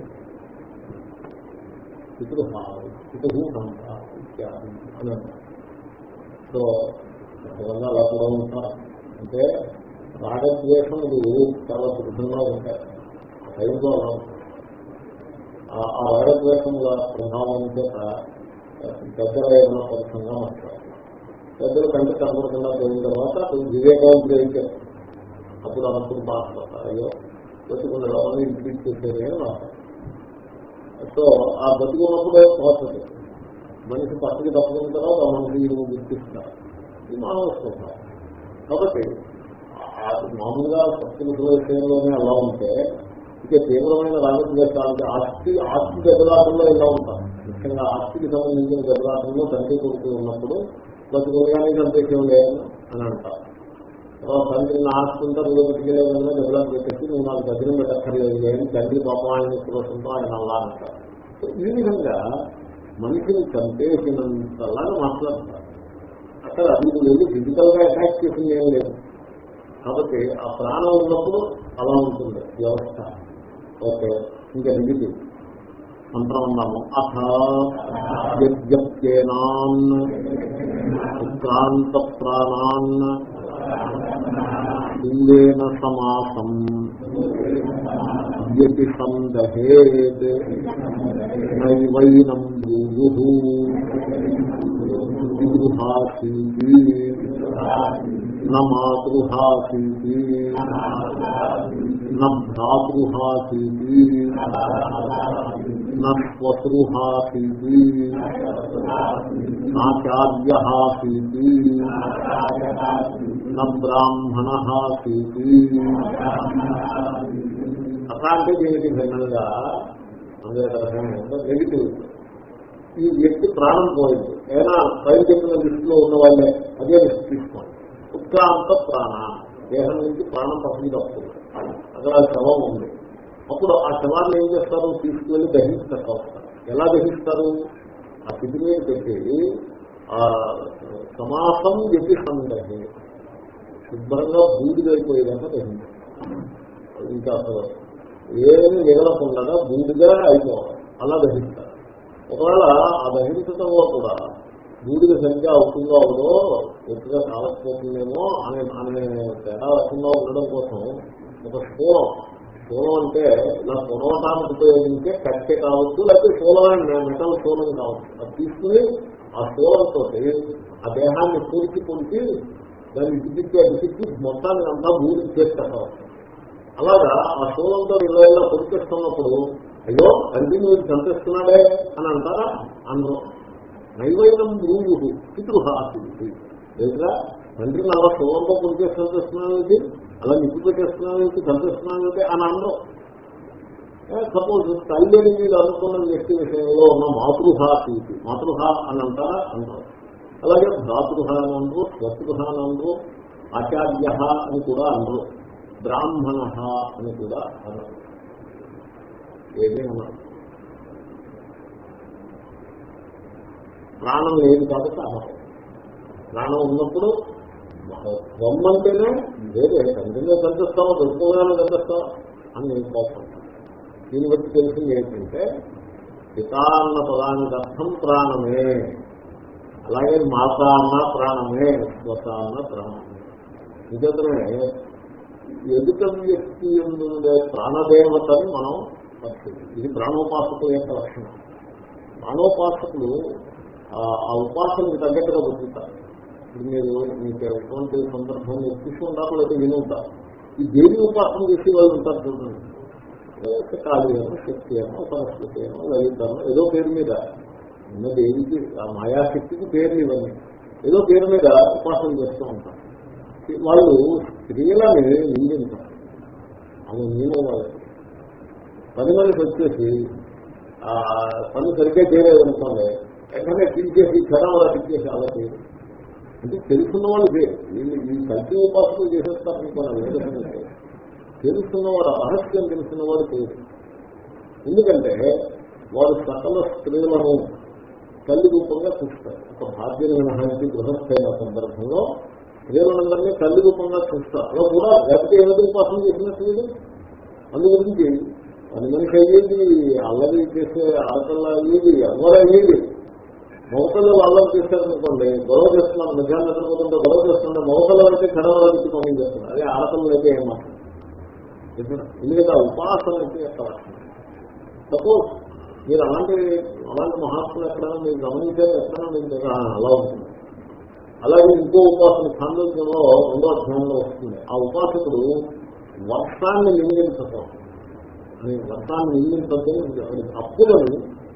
పితృ పితృ అని అంటారు. సో అందువల్ల అలా కూడా ఉంటారు. అంటే రాగద్వేషములు చాలా దృఢంగా ఉంటాయి. టైంలో అలా ఉంటాయి. ఆ రాగద్వేషముల ప్రభావం చేత పెద్దలు ఏమైనా పరుషంగా మాట్లాడారు. పెద్దలు కంటే కనపడకుండా పోయిన తర్వాత వివేకవంతులు అయితే అప్పుడు అప్పుడు బాధపడతారు. అయ్యో బతుకున్న ఇంటికి చేసేది అని మాట్లాడతారు. సో ఆ బతుకున్నప్పుడే పోతుంది. మనిషి పక్కకి తప్పుకున్న తర్వాత ఆ మనిషి ఈయన గుర్తిస్తారు. ఇది మానవ స్వభావం. కాబట్టి మామూలుగా ప్రకృతి విషయంలోనే అలా ఉంటే ఇక తీవ్రమైన రాగద్వేషాలంటే ఆస్తి ఆస్తి దెబ్బలాటంలో ఇలా ఉంటారు. ముఖ్యంగా ఆస్తికి సంబంధించిన దెబ్బలాటంలో తండ్రి కొడుకు ఉన్నప్పుడు బతుకులుగానే చంపేసేం లేదు అని అంటారు. తండ్రిని ఆడుకుంటా నువ్వు పెట్టుకెళ్ళేదన్నా డెవలప్ పెట్టేసి నువ్వు నాకు దగ్గర పెట్టక్కర్లేదు కానీ తండ్రి పాపం ఆయన కోసంతో ఆయన అలా అంటారు. ఈ విధంగా మనిషిని చంపేసినంతలాగా మాట్లాడతారు. అక్కడ అది లేదు, ఫిజికల్ గా అటాక్ చేసింది ఏం లేదు. కాబట్టి ఆ ప్రాణం ఉన్నప్పుడు అలా ఉంటుంది వ్యవస్థ. ఓకే, ఇంకా నెగిటివ్ మంత్రం ఉన్నాము. అథ యజ్ఞేనాన్ ఉత్క్రాంత ప్రాణాన్ హిందేన సమాసం యతి సందహేత్ నైవైనం భూయు విగృహాసీతి న మాతృహాసీతి న భ్రాతృహాసీతి న స్వతృహాసీతి నాచార్యహాసీతి న బ్రాహ్మణహాసీతి. అట్లా అంటే దీనికి భిన్నంగా అదే నెగిటివ్. ఈ వ్యక్తి ప్రాణం పోయింది, ఏదైనా పైన చెప్పిన లిస్టులో ఉన్న వాళ్ళే అదే లిస్ట్ తీసుకోండి. ఉత్క్రాంత ప్రాణ, దేహం నుంచి ప్రాణం పక్కకి వస్తుంది, అక్కడ శవం ఉంది. అప్పుడు ఆ శవాన్ని ఏం చేస్తారు, తీసుకువెళ్ళి దహిస్తారు. ఎలా దహిస్తారు, ఆ స్థితి మీద పెట్టి ఆ సమాసం చెప్పి సందహి శుభ్రంగా బూడిదైపోయేదాకా దహించారు. ఇంకా అసలు ఏమి మిగలకుండా బూడిగా అయిపోవాలి, అలా దహిస్తారు. ఒకవేళ ఆ దహించడంలో కూడా బూడిద సంఖ్య అవుతుందో అవుదో ఎక్కువగా కాలకపోతుందేమో అనే అనే తేడా లేకుండా ఉండడం కోసం ఒక స్థూలం, స్థూలం అంటే ఇలా పొడవటానికి ఉపయోగించే కట్టె కావచ్చు, లేకపోతే స్థూలమైన మెటల్ స్థూలం కావచ్చు, అది తీసుకుని ఆ స్థూలంతో ఆ దేహాన్ని పూర్తి పొంచి దాన్ని ఇటుకి అడికి మొత్తాన్ని అంతా బూడికి చేస్తారు. అలాగా ఆ స్థూలంతో ఇలా పొడిచేస్తున్నప్పుడు అయ్యో తండ్రి మీరు చంపేస్తున్నాడే అని అంటారా? అందరూ నైవైనం భూయు పితృహాసి లేదా తండ్రిని అలా స్థూలంతో పొడిచేసి చంపేస్తున్నావేంటి, అలా నిప్పు పెట్టేస్తున్నావేంటి, చంపేస్తున్నావేంటి అని అందరూ. సపోజ్ తల్లిని మీరు అనుకున్న వ్యక్తి విషయంలో ఉన్న మాతృహాసి, మాతృహ అని అంటారా? అంటారు. అలాగే భ్రాతృహ అని అందరూ, స్వతృహ అని అందరూ, ఆచార్య అని కూడా అందరూ, బ్రాహ్మణ అని కూడా అన్నారు. ఏదే అన్నారు. ప్రాణం లేదు కాబట్టి అన్నారు. ప్రాణం ఉన్నప్పుడు రమ్మంటేనే వేరే తండ్రిలో కనిపిస్తావా, దొరుకుగానే కనిపిస్తావా అని నేను కోరుకుంటాను. దీన్ని బట్టి తెలిసింది ఏంటంటే పితా అన్న పదానికి అర్థం ప్రాణమే, అలాగే మాత అన్న ప్రాణమే, స్వత అన్న ప్రాణమే. నిజమే ఎదుట వ్యక్తి ఉండే ప్రాణదేవతని మనం పరిస్థితి. ఇది ప్రాణోపాసకుల యొక్క లక్షణం. ప్రాణోపాసకులు ఆ ఉపాసనకు తగ్గట్టుగా బతుకుతారు. ఇప్పుడు మీరు మీకు ఎటువంటి సందర్భంలో చూసి ఉంటారు, లేదా విని ఉంటారు. ఈ దేవి ఉపాసన చేసే వాళ్ళు ఉంటారు చూడండి. కాళీ ఏమో, శక్తి ఏమో, సరస్వతి ఏమో, లలితమో ఏదో పేరు మీద ఉన్న దేవికి, ఆ మాయాశక్తికి పేర్లు ఇవన్నీ ఏదో పేరు మీద ఉపాసన చేస్తూ ఉంటారు. వాళ్ళు స్త్రీలని నిందించారు. ఆమె నియమం వాళ్ళకి పది మందికి వచ్చేసి ఆ పని సరిగ్గా చేయలేదనుకోండి, ఎక్కడనే పిలిచేసి క్షణం అలా పిలిచేసి అలా చేయదు. అంటే తెలుసున్న వాళ్ళు పేరు వీళ్ళు ఈ కలిసి ఉపాసనలు చేసేస్తారనుకోవాలి. లేదంటే తెలుసున్నవాడు, రహస్యం తెలుసున్నవాడు పేరు. ఎందుకంటే వాడు సకల స్త్రీలను తల్లి రూపంగా చూస్తారు. ఒక భాగ్యం మినహాయించి గృహస్థైన సందర్భంలో స్త్రీలందరినీ తల్లి రూపంగా చూస్తారు. అలా కూడా లేకపోతే ఏదో ఉపాసన చేసినట్టు. అందుగురించి పని మనిషి అయ్యేది, అల్లరి చేసే ఆడపిల్ల అయ్యేది, ఎవరు అయ్యేది. మగపిల్లలు అల్లరి చేశారనుకోండి, గొడవ చేస్తున్నారు, మధ్యాహ్నం నిద్రపోతుంటే గొడవ చేస్తుంటే మగపిల్లలు అయితే క్షణంలో పెట్టి పని చేస్తున్నారు. అదే ఆడపిల్లలు అయితే ఏం మాట్లాడుతున్నారు. ఎందుకంటే ఆ ఉపాసన అయితే ఎక్కడ సపోజ్ మీరు అలాంటి అలాంటి మహాత్ములు ఎక్కడైనా మీరు గమనించారు, ఎక్కడైనా మీకు అలా ఉంటుంది. అలాగే ఇంకో ఉపాసన ఖాండోగ్యంలో రెండో అధ్యాయంలో వస్తుంది. ఆ ఉపాసకుడు వర్షాన్ని నిందించటం అని, వర్షాన్ని నిందించడం అప్పులను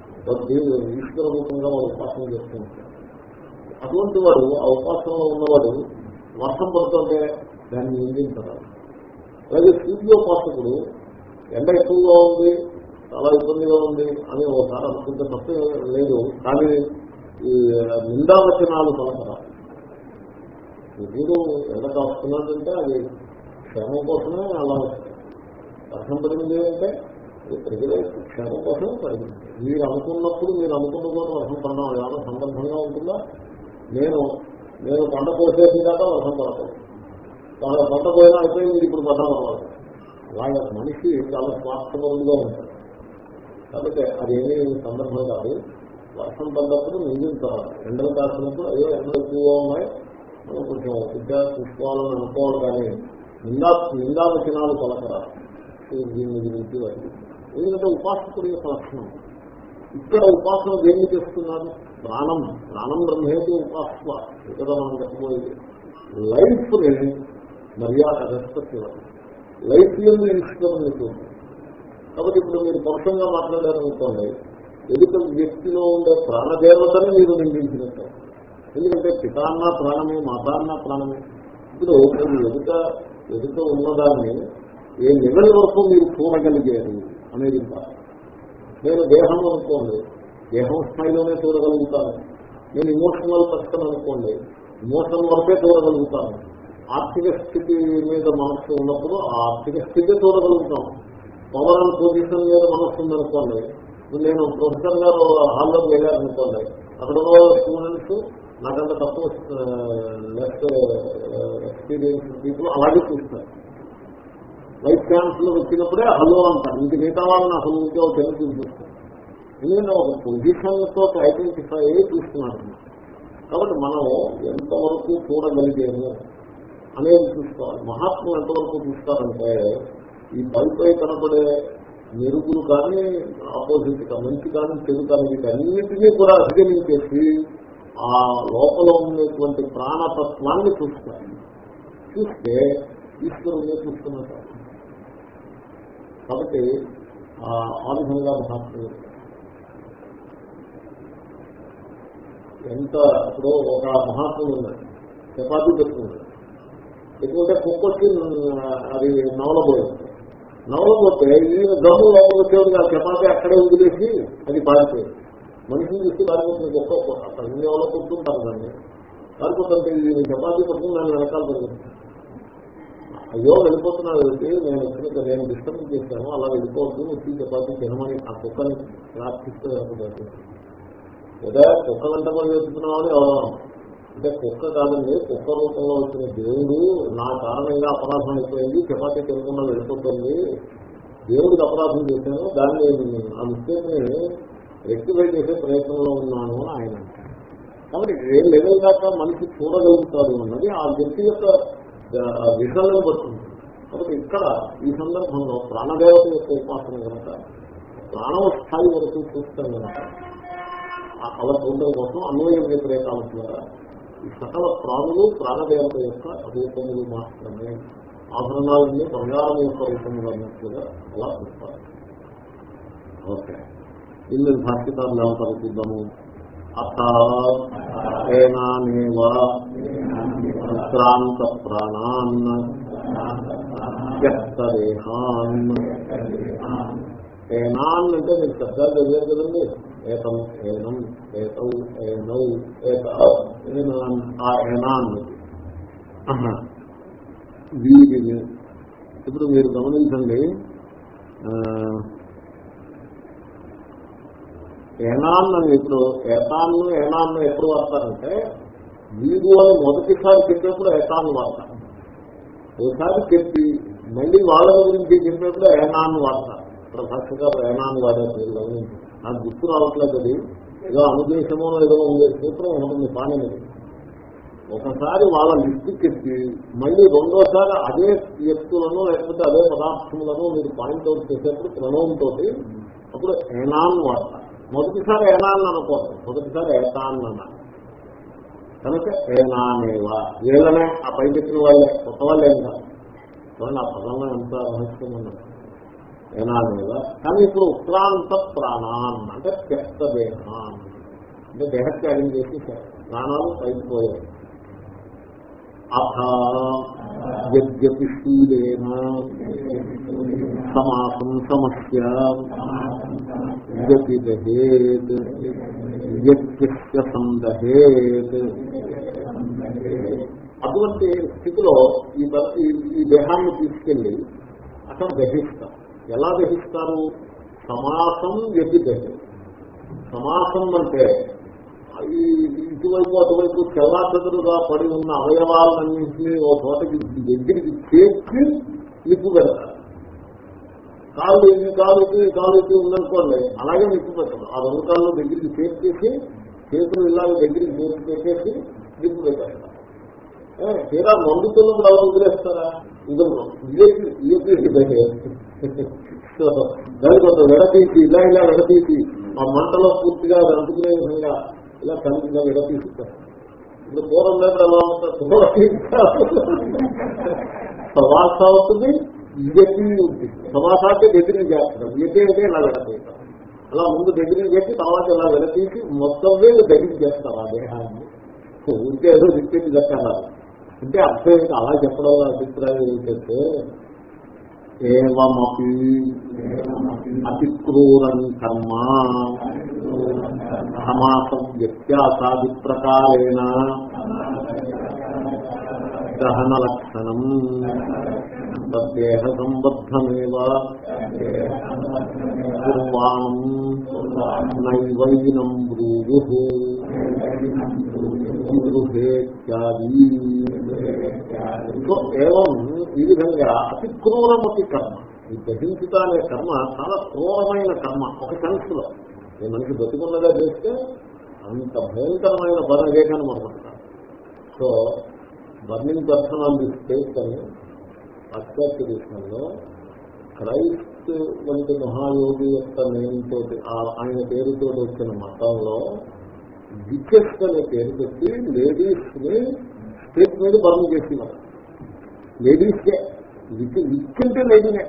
ఈశ్వర రూపంగా వాడు ఉపాసన చేస్తూ ఉంటాడు. అటువంటి వాడు, ఆ ఉపాసనలో ఉన్నవాడు వర్షం పడుతుంటే దాన్ని నిందించడం. అలాగే సూర్యోపాసకుడు ఎండ ఎక్కువగా ఉంది, చాలా ఇబ్బందిగా ఉంది అని ఒకసారి అనుకుంటే తప్పే లేదు. కానీ ఈ నిందావచనాలు పలకరా, సూర్యుడు ఎండకు వస్తున్నాడంటే అది క్షేమం కోసమే అలా వస్తుంది. వర్షం పడింది అంటే అది ప్రజల క్షేమం కోసమే పడింది. మీరు అనుకున్నప్పుడు మీరు అనుకున్న కూడా వర్షం పడడం ఏమైనా సందర్భంగా ఉంటుందా? నేను నేను పంట కోసేసి దాకా వర్షం పడతాను, పంట పోయినా అయితే మీరు ఇప్పుడు పంట పడవాలి. అలాగే మనిషి చాలా స్వార్థపరుడుగా ఉంటాడు. కాబట్టి అదేమీ సందర్భం కాదు. వర్షం పడ్డప్పుడు నిందించాలి. ఎండలు కాసినప్పుడు అయ్యో ఎండలు ఎక్కువగా ఉన్నాయి మనం కొంచెం విద్యా చూసుకోవాలని అనుకోవాలి. కానీ నిందా నిందావచనాలు పలకరా దీని గురించి వాటి. ఎందుకంటే ఉపాసకుడి యొక్క లక్షణం. ఇక్కడ ఉపాసన దేన్ని చేస్తున్నారు? ప్రాణం ప్రాణం బ్రహ్మేది ఉపాసన. ఇక్కడ మనం చెప్పబోయేది లైఫ్ని మర్యాద రెస్పెక్ట్ ఇవ్వాలి. లైఫ్ యొక్క ఇన్స్పిరేషన్ ఉంటుంది. కాబట్టి ఇప్పుడు మీరు పరుషంగా మాట్లాడారనుకోండి, ఎదుట వ్యక్తిలో ఉండే ప్రాణదేవతని మీరు నిందించినట్టు. ఎందుకంటే పితాన్న ప్రాణమే, మాతాన్న ప్రాణమే. ఇప్పుడు మీరు ఎదుట ఎదుట ఉన్నదాన్ని ఏ లెవెల్ వరకు మీరు చూడగలిగారు అనేది కాదు. నేను దేహం అనుకోండి, దేహం స్థాయిలోనే చూడగలుగుతాను. నేను ఇమోషనల్ పర్సన్ అనుకోండి, ఇమోషనల్ వరకే చూడగలుగుతాను. ఆర్థిక స్థితి మీద మనస్సు ఉన్నప్పుడు ఆ ఆర్థిక స్థితి చూడగలుగుతాం. పవర్ అండ్ పొజిషన్ మీద మనస్సు ఉందనుకోండి, నేను ప్రొఫెసర్ గారు హాల్లోకి వెళ్ళారనుకోండి, అక్కడ స్టూడెంట్స్ నాకంటే తక్కువ నెక్స్ట్ ఎక్స్పీరియన్స్ పీపుల్ అలాగే చూస్తారు. వైస్ ఛాన్సలర్ వచ్చినప్పుడే హలో అంటారు. ఇంక మిగతా వాళ్ళని అసలు ఇంకో తెలుగు చూపిస్తారు. ఎందుకంటే ఒక పొజిషన్తో ఐడెంటిఫై అయ్యి చూస్తున్నారు. కాబట్టి మనం ఎంతవరకు చూడగలిగాము అనేది చూసుకోవాలి. మహాత్ములు ఎంతవరకు చూస్తారంటే ఈ పైపై కనపడే మెరుగులు కానీ ఆపోజిట్ మంచి కానీ చెడు కానీ వీటన్నింటినీ కూడా అధిగమించేసి ఆ లోపల ఉన్నటువంటి ప్రాణతత్వాన్ని చూస్తారు. చూస్తే ఈశ్వరుణ్ణి చూస్తున్నట్టు. కాబట్టి ఆ విధంగా మహాత్ములు ఎంత ఇప్పుడు ఒక మహాత్ముడు ఉన్నాడు, చపాతీ పెట్టుకున్నాడు. ఎందుకంటే కుక్కొచ్చి అది నవలబోయింది. నవలపోతే ఈయన గమ్ము లోపలికి ఆ చపాతీ అక్కడే వదిలేసి అది పారిపోయింది. మనిషిని చూసి పారిపోతుంది. ఒక్కొక్క అక్కడ ఇన్ని ఎవరో కూర్చుంటారు దాన్ని పారిపోతుంటే ఈయన చపాతీ పట్టుకుని దాన్ని వెనకాల పెరుగుతుంది. అయ్యో వెళ్ళిపోతున్నా వెళ్తే నేను వచ్చిన నేను డిస్టర్బ్ చేశాను, అలా వెళ్ళిపోవద్దు, వచ్చి చపాతీ తినమని ఆ కుక్కని ప్రార్థిస్తూ వెళ్ళకపోతుంది. లేదా కుక్క వెంట పడి వెళ్తున్నామని ఎవరో అంటే కుక్క కాదండి, కుక్క రూపంలో వచ్చిన దేవుడు నా కారణంగా అపరాధం అయిపోయింది, చపాతీ తినకుండా వెళ్ళిపోతుంది, దేవుడికి అపరాధం చేశాను, దాన్ని ఆ మిస్టేక్ని రెక్టిఫై చేసే ప్రయత్నంలో ఉన్నాను అని ఆయన అంటారు. కాబట్టి ఏ లెవెల్ దాకా మనిషి చూడగలుగుతాడు అన్నది ఆ వ్యక్తి యొక్క విషయాలను పడుతుంది. కాబట్టి ఇక్కడ ఈ సందర్భంలో ప్రాణదేవత యొక్క ఉపాసన కనుక ప్రాణవ స్థాయి వరకు చూస్తాం కనుక అలా చూడడం కోసం అన్వయ వ్యతిరేకాల ద్వారా ఈ సకల ప్రాణులు ప్రాణదేవత యొక్క రూపములు మాత్రమే. ఆభరణాలన్నీ బంగారం యొక్క రూపములు అన్నట్లుగా అలా చూస్తారు. ఓకే, ఇల్లు భాష్యకారులు ఏమంటారు చూద్దాము. అథేనానేవా ఉత్క్రాంత ప్రాణాన్ త్యక్తదేహాన్. ఏనాన్ అంటే మీరు శబ్దాలు చదివారు కదండి. ఏతం ఏనం ఏతౌ ఏనౌ ఏనాన్. ఆ ఏనాన్ వీరిని ఇప్పుడు మీరు గమనించండి. ఏనాన్ను ఇప్పుడు ఏతాన్ను ఏనాన్ను ఎప్పుడు వాడతారంటే వీరు అని మొదటిసారి చెప్పేప్పుడు ఏతాన్ని వాడతారు. ఒకసారి చెప్పి మళ్ళీ వాళ్ళ గురించి చెప్పేప్పుడు ఏనాన్ని వాడతారు. ఇప్పుడు భాషగారు ఏనాన్ని వాడారు. మీరు గమనించి నాకు గుర్తు రావట్లేదు. అది ఏదో అనుదేశమో ఏదో ఉండే సూత్రం ఉంటుంది పాణిని. ఒకసారి వాళ్ళ లిస్టు చెప్పి మళ్ళీ రెండోసారి అదే వ్యక్తులను లేకపోతే అదే పదార్థములను మీరు పాయింట్ అవుట్ చేసేప్పుడు ప్రణవంతో అప్పుడు ఏనాన్ని వాడతారు. మొదటిసారి ఏనాన్ని అనుకోవద్దు, మొదటిసారి ఏతాన్ని అన్నారు కనుక ఏనానేవా. వీళ్ళనే ఆ పై చెప్పిన వాళ్ళే, కొత్త వాళ్ళే కాదు. చూడండి ఆ పదంలో ఎంత రహస్యం ఉన్నది. ఏనానేవా. కానీ ఇప్పుడు ఉత్క్రాంత ప్రాణాన్ అంటే త్యక్త దేహాన్ అంటే దేహత్యాగం చేసి ప్రాణాలు పైకి పోయాయి. అథ యద్యపి శూలేన సమాసం సమస్య వ్యతిదహేత్ వ్యత్యస్య సందహేత్ అటువంటి స్థితిలో ఈ ఈ దేహాన్ని తీసుకెళ్లి అక్కడ దహిస్తారు. ఎలా దహిస్తారు? సమాసం వ్యక్తి దహి. సమాసం అంటే ఈ ఇటువైపు అటువైపు చెల్లాచెదురుగా పడి ఉన్న అవయవాలన్నింటినీ ఓ చోటకి దగ్గరికి చేర్చి నిప్పు పెడతారు. కాలు ఇది కాలుకి కాలుకి ఉందనుకోండి, అలాగే నిప్పు పెట్టరు. ఆ రెండు కాళ్ళు దగ్గరికి చేర్చేసి చేతులు ఇలాగ దగ్గరికి చేర్చి పెట్టేసి నిప్పు పెట్టారు. తీరా మండుతున్నప్పుడు అలా వదిలేస్తారా? ఇదమ్మా సో దాని కొంత విడతీసి ఇలా ఇలా విడతీసి ఆ మంటలో పూర్తిగా అందుకునే విధంగా ఇలా కలిసిగా విడతీస్తారు. ఇప్పుడు పూర్వం లేదు అలా ఉంటుంది. సమాస అవుతుంది, విజతి ఉంటుంది. సమాసాన్ని దగ్గరికి చేస్తారు. విజతి అయితే ఇలా విడతీస్తారు. అలా ముందు దగ్గరికి చేసి తర్వాత ఇలా విడతీసి మొత్తం మీద దగ్గరికి చేస్తారు ఆ దేహాన్ని. ఉంటే ఏదో విజతి చెప్పారు. అంటే అర్థం ఏంటి అలా చెప్పడం అభిప్రాయం ఏంటంటే ఏమపి అతిక్రూరం కర్మ సమాసం వ్యత్యాసాది ప్రకారేణ దహన లక్షణం తద్దేహ సంబద్ధమేవ కుర్వాణం నైవైనం బ్రూయు సో ఏవం ఈ విధంగా అతి క్రూరమతి కర్మ. ఈ దహించుట అనే కర్మ చాలా క్రూరమైన కర్మ. ఒక సెన్స్లో ఈ మనిషి బతికున్నగా చేస్తే అంత భయంకరమైన పని అదేకని మనకుంటారు. So burning person on the stake అని పాశ్చాత్య దేశంలో క్రైస్ట్ వంటి మహాయోగి యొక్క నేమ్తో ఆయన పేరుతో వచ్చిన మతంలో విచెస్ట్ అనే పేరు పెట్టి లేడీస్ ని స్టేట్ మీద బర్న్ చేస్తున్నారు. లేడీస్కే విచ్ విచ్ అంటే లేడీనే.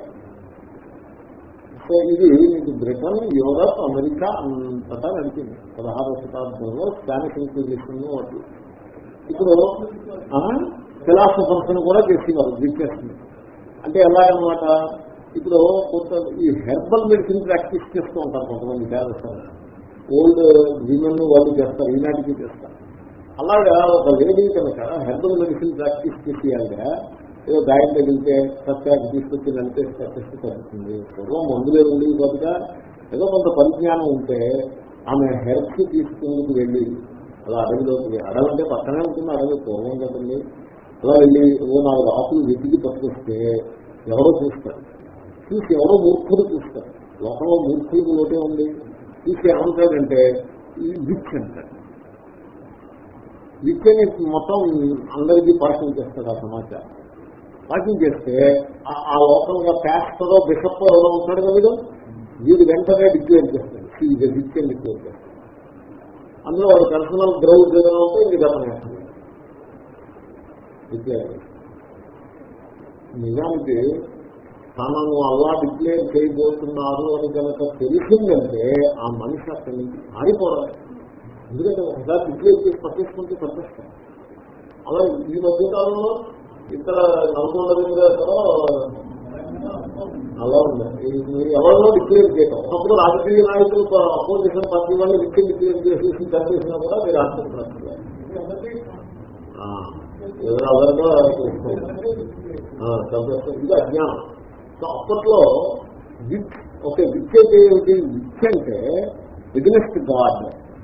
సో ఇది మీకు బ్రిటన్, యూరప్, అమెరికా అంతటా నడిచింది పదహారవ శతాబ్దంలో స్పానిష్ ఇంక్విజిషన్ వాటి. ఇప్పుడు ఫిలాసఫర్స్ కూడా చేసేవారు విచెస్ట్ ని. అంటే ఎలాగనమాట, ఇప్పుడు కొంత ఈ హెర్బల్ మెడిసిన్ ప్రాక్టీస్ చేస్తూ ఉంటారు కొంతమంది పేదస్థానం. ఓల్డ్ విమెన్ వాళ్ళు చేస్తారు, ఈనాటికి చేస్తారు. అలాగా ఒక లేడీ కనుక హెర్బల్ మెడిసిన్ ప్రాక్టీస్ చేసేయాలిగా ఏదో గాయం తగిలితే సత్యాన్ని తీసుకొచ్చి నడిపే ప్రతిష్ట తగ్గుతుంది. పూర్వం మందులే ఉండి కొద్దిగా ఏదో కొంత పరిజ్ఞానం ఉంటే ఆమె హెర్బ్స్ తీసుకుందుకు వెళ్ళి అలా అడవిలోకి, అడవి అంటే పక్కనే ఉంటుంది అడవి, పూర్వం కదండి. అలా వెళ్ళి ఓ నాలుగు ఆకులు వెతికి పట్టుకొస్తే ఎవరో చూస్తారు. చూసి ఎవరో మూర్ఖులు చూస్తారు. లోకంలో మూర్ఖులకు లోటే ఉంది. చూసి ఏమంటాడంటే ఈ విచ్ అంటాడు. విచ్ అని మొత్తం అందరికీ పాఠం చేస్తాడు ఆ సమాచారం. పాఠం చేస్తే ఆ లోకంగా ప్యాస్టరో బిషప్ ఎవరో ఉంటాడు కదా వీడు, వీడు వెంటనే డిక్లేర్ చేస్తాడు ఇది విచ్ అని డిక్లేర్ చేస్తాడు. అందులో వాడు పర్సనల్ గ్రౌండ్ ఏదైనా ఉంటే ఇది గమనిస్తాడు డిక్లేర్ చేస్తాడు. నిజానికి తనను అలా డిక్లేర్ చేయబోతున్నారు అని కనుక తెలిసిందంటే ఆ మనిషి అక్కడి నుంచి ఆడిపోవడం. ఎందుకంటే ఒకసారి డిక్లేర్ చేసి పట్టేసుకుంటే పట్టేస్తాం. అలా ఈ మధ్యకాలంలో ఇక్కడ నల్గొండ దగ్గర అలా ఉంది. ఎవరిలో డిక్లేర్ చేయటం. ఒకప్పుడు రాజకీయ నాయకులు అపోజిషన్ పార్టీ వాళ్ళు డిక్లేర్ డిక్లేర్ చేసేసి చంపేసినా కూడా మీరు ఆశ్చర్యపడుతున్నారు. ఎవరు అదర్గా చంపేస్తారు. ఇది అజ్ఞానం. సో అప్పట్లో విచ్ ఓకే విచ్ అయితే ఏమిటి? విచ్ అంటే ఎగ్నెస్ట్ గాడ్,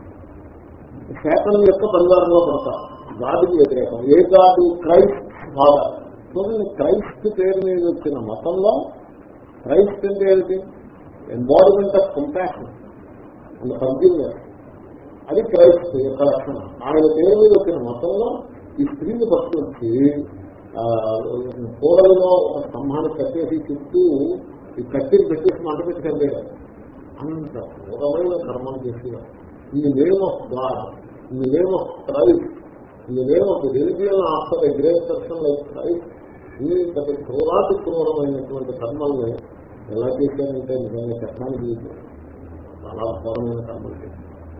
శాతం యొక్క పరివారంలో పడతారు. గాడ్కి వ్యతిరేకం. ఏ గాడు? Christ father. సో క్రైస్ట్ పేరు మీద వచ్చిన మతంలో క్రైస్ట్ అంటే ఏమిటి? Embodiment of compassion and forgiveness. అది క్రైస్ట్ యొక్క లక్షణం. ఆయన పేరు మీద వచ్చిన మతంలో ఈ స్త్రీని పట్టుకొచ్చి కూడలిలో ఒక స్తంభాన్ని కట్టేసి చుట్టూ ఈ కట్టెలు పెట్టేసి మంట పెట్టి కట్టేయాలి. అంత ఘోరమైన కర్మం చేసేవారు. In the name of God, in the name of Christ, in the name of religion after a great person like Christ. ఇంత క్రూరాతి క్రూరమైనటువంటి కర్మల్ని ఎలా చేశారంటే నిజంగా చెప్పడానికి చాలా ఘోరమైన కర్మలు చేశారు.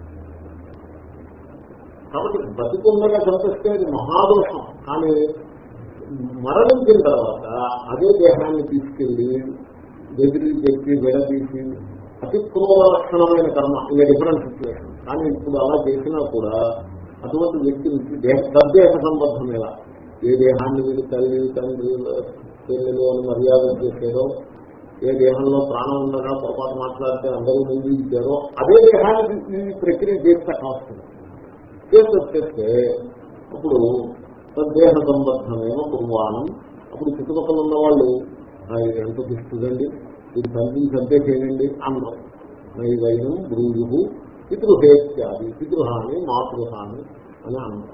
కాబట్టి బతికుండగా కనిపిస్తే అది మహాదోషం. కానీ మరణించిన తర్వాత అదే దేహాన్ని తీసుకెళ్లి దగ్గరికి పెట్టి విడదీసి అతి క్రూర లక్షణమైన కర్మ. ఇక డిఫరెంట్ సిచ్యువేషన్. కానీ ఇప్పుడు అలా చేసినా కూడా అటువంటి వ్యక్తి దేహ సంబద్ధమేలా ఏ దేహాన్ని వీడు తల్లి తండ్రి పిల్లలు అని మర్యాద చేశారో, ఏ దేహంలో ప్రాణం ఉండగా పొరపాటు మాట్లాడితే అందరూ నిందించారో అదే దేహాన్ని ఈ ప్రక్రియ చేస్తే కాస్తుంది. చేసి వచ్చేస్తే అప్పుడు తద్దేహ సంబద్ధమేమో కుర్వాణం. అప్పుడు చుట్టుపక్కల ఉన్న వాళ్ళు ఎంత చూస్తుందండి, ఇది తండ్రిని చంపే చేయండి అన్నారు. నైవైనం బ్రూయు పితృహేత్యాది, పితృహాని మాతృహాని అని అన్నారు.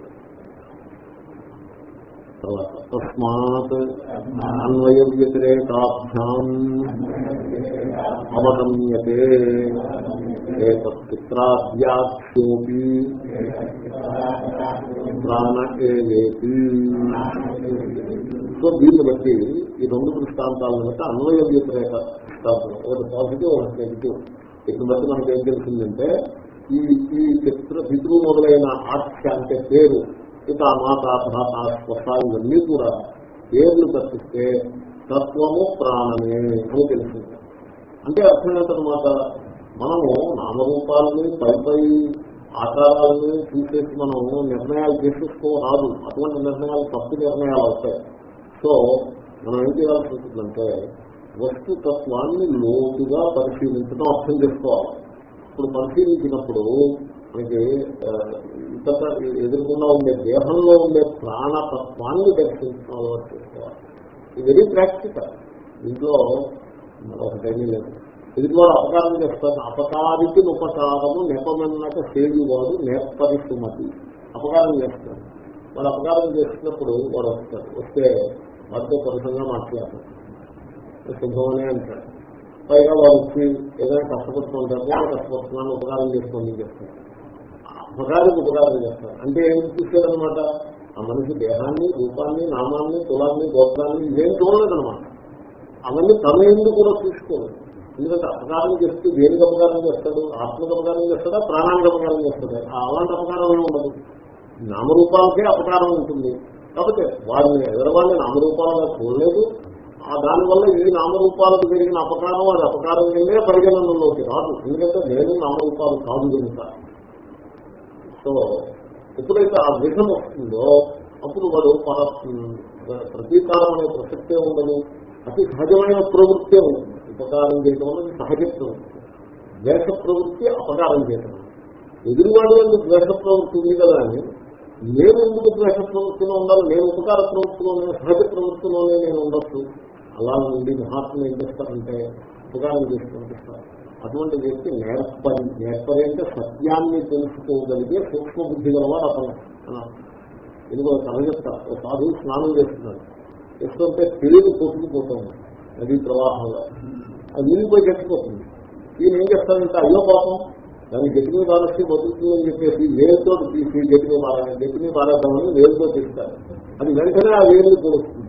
తర్వాత తస్మాత్ అన్వయ వ్యతిరేకాభ్యాం అవగమ్యతే పిత్రాద్యాఖ్యోపి ప్రాణ ఏవేతి. సో దీన్ని బట్టి ఈ రెండు దృష్టాంతాలను బట్టి అన్వయ వ్యతిరేక దృష్టాంతం, ఒకటి పాజిటివ్ ఒకటి నెగిటివ్. దీన్ని బట్టి మనకి ఏం తెలిసిందంటే ఈ ఈ పితృ పితృ మొదలైన ఆఖ్య అంటే పేరు, ఇక మాత భ్రాత స్వత ఇవన్నీ కూడా పేర్లు తప్పిస్తే తత్వము ప్రాణమే అని తెలిసింది. అంటే అర్థం ఏంటన్నమాట, మనము నామరూపాలని పై పై ఆకారాలని చూసేసి మనం నిర్ణయాలు చేసేసుకోరాదు. అటువంటి నిర్ణయాలు తప్పు నిర్ణయాలు అవుతాయి. సో మనం ఏం చేయాల్సి ఉంటుందంటే వస్తుతత్వాన్ని లోతుగా పరిశీలించడం, అర్థం చేసుకోవాలి. ఇప్పుడు పరిశీలించినప్పుడు మనకి ఇతర ఎదుర్కొన్నా ఉండే దేహంలో ఉండే ప్రాణతత్వాన్ని దర్శించడం అలవాటు చేసుకోవాలి. ఇది వెరీ ప్రాక్టికల్. ఇంట్లో ఒకటేమీ లేదు. ఎదుటివాడు అపకారం చేస్తారు. అపకారికి ఉపకారము నెపమన్నట సేవివాడు నేర్పరిస్తున్నది. అపకారం చేస్తాడు. వాడు అపకారం చేసినప్పుడు వాడు వస్తాడు. వస్తే వాటితో పరుషంగా మాట్లాడతాడు, శుభమనే అంటాడు. పైగా వాడు వచ్చి ఏదైనా కష్టపడుతుంటారు, కష్టపడుతున్నాను ఉపకారం చేసుకోండి చేస్తాడు. ఉపకారికి ఉపకారం చేస్తారు అంటే ఏం చూసారనమాట, ఆ మనిషి దేహాన్ని, రూపాన్ని, నామాన్ని, కులాన్ని, గోత్రాన్ని ఇవేం చూడలేదనమాట. అవన్నీ తన ఎందుకు కూడా చూసుకోలేదు. ఎందుకంటే అపకారం చేస్తే దేనికి అపకారం చేస్తాడు, ఆత్మకు అపకారం చేస్తాడా, ప్రాణానికి అపకారం చేస్తాడా? అలాంటి అపకారం ఏమి ఉండదు. నామరూపాలకే అపకారం ఉంటుంది. కాబట్టి వారిని ఎదరవాళ్ళని నామరూపాలుగా చూడలేదు. దానివల్ల ఈ నామరూపాలకు జరిగిన అపకారం అది అపకారం కిందే పరిగణనలోకి రాదు. ఎందుకంటే నేను నామరూపాలు కాదు కనుక. సో ఎప్పుడైతే ఆ విషం వస్తుందో అప్పుడు వాడు మన ప్రతీకారం అనే ప్రసక్తే ఉండదు. అతి సహజమైన ప్రవృత్తే ఉంటుంది. ఉపకారం చేయడం అనేది సహజ ప్రవృత్తి. ద్వేష ప్రవృత్తి అపకారం చేయడం. ఎదురువాడు ఎందుకు ద్వేష ప్రవృత్తి ఉంది కదా అని నేను ఎందుకు ద్వేష ప్రవృత్తిలో ఉండాలి, నేను ఉపకార ప్రవృత్తిలోనే సహజ ప్రవృత్తిలోనే నేను ఉండొచ్చు. అలా ఉండి మహాత్ములు ఏం చేస్తారంటే ఉపకారం చేసి పంపిస్తారు. అటువంటి వ్యక్తి నేర్పరి. నేర్పరి అంటే సత్యాన్ని తెలుసుకోగలిగే సూక్ష్మ బుద్ధి గలవాడు అతను అన్నారు. ఎందుకో కథ చెప్తారు. ఒక సాధువు స్నానం చేస్తున్నాడు. చేస్తుంటే తెలివి కొట్టుకుపోతుంది నదీ ప్రవాహంలో. అది నీళ్ళిపోయి గట్టిపోతుంది. ఈయన ఏం చేస్తాడంటే అయ్యో పాపం దాన్ని గట్టిని పారేస్తే బతుకుతుందని చెప్పేసి వేలుతో తీసి గట్టిని పారాలి గట్టిని పారేద్దామని వేలుతో తీస్తారు. అది వెంటనే ఆ వేలు పొడుస్తుంది.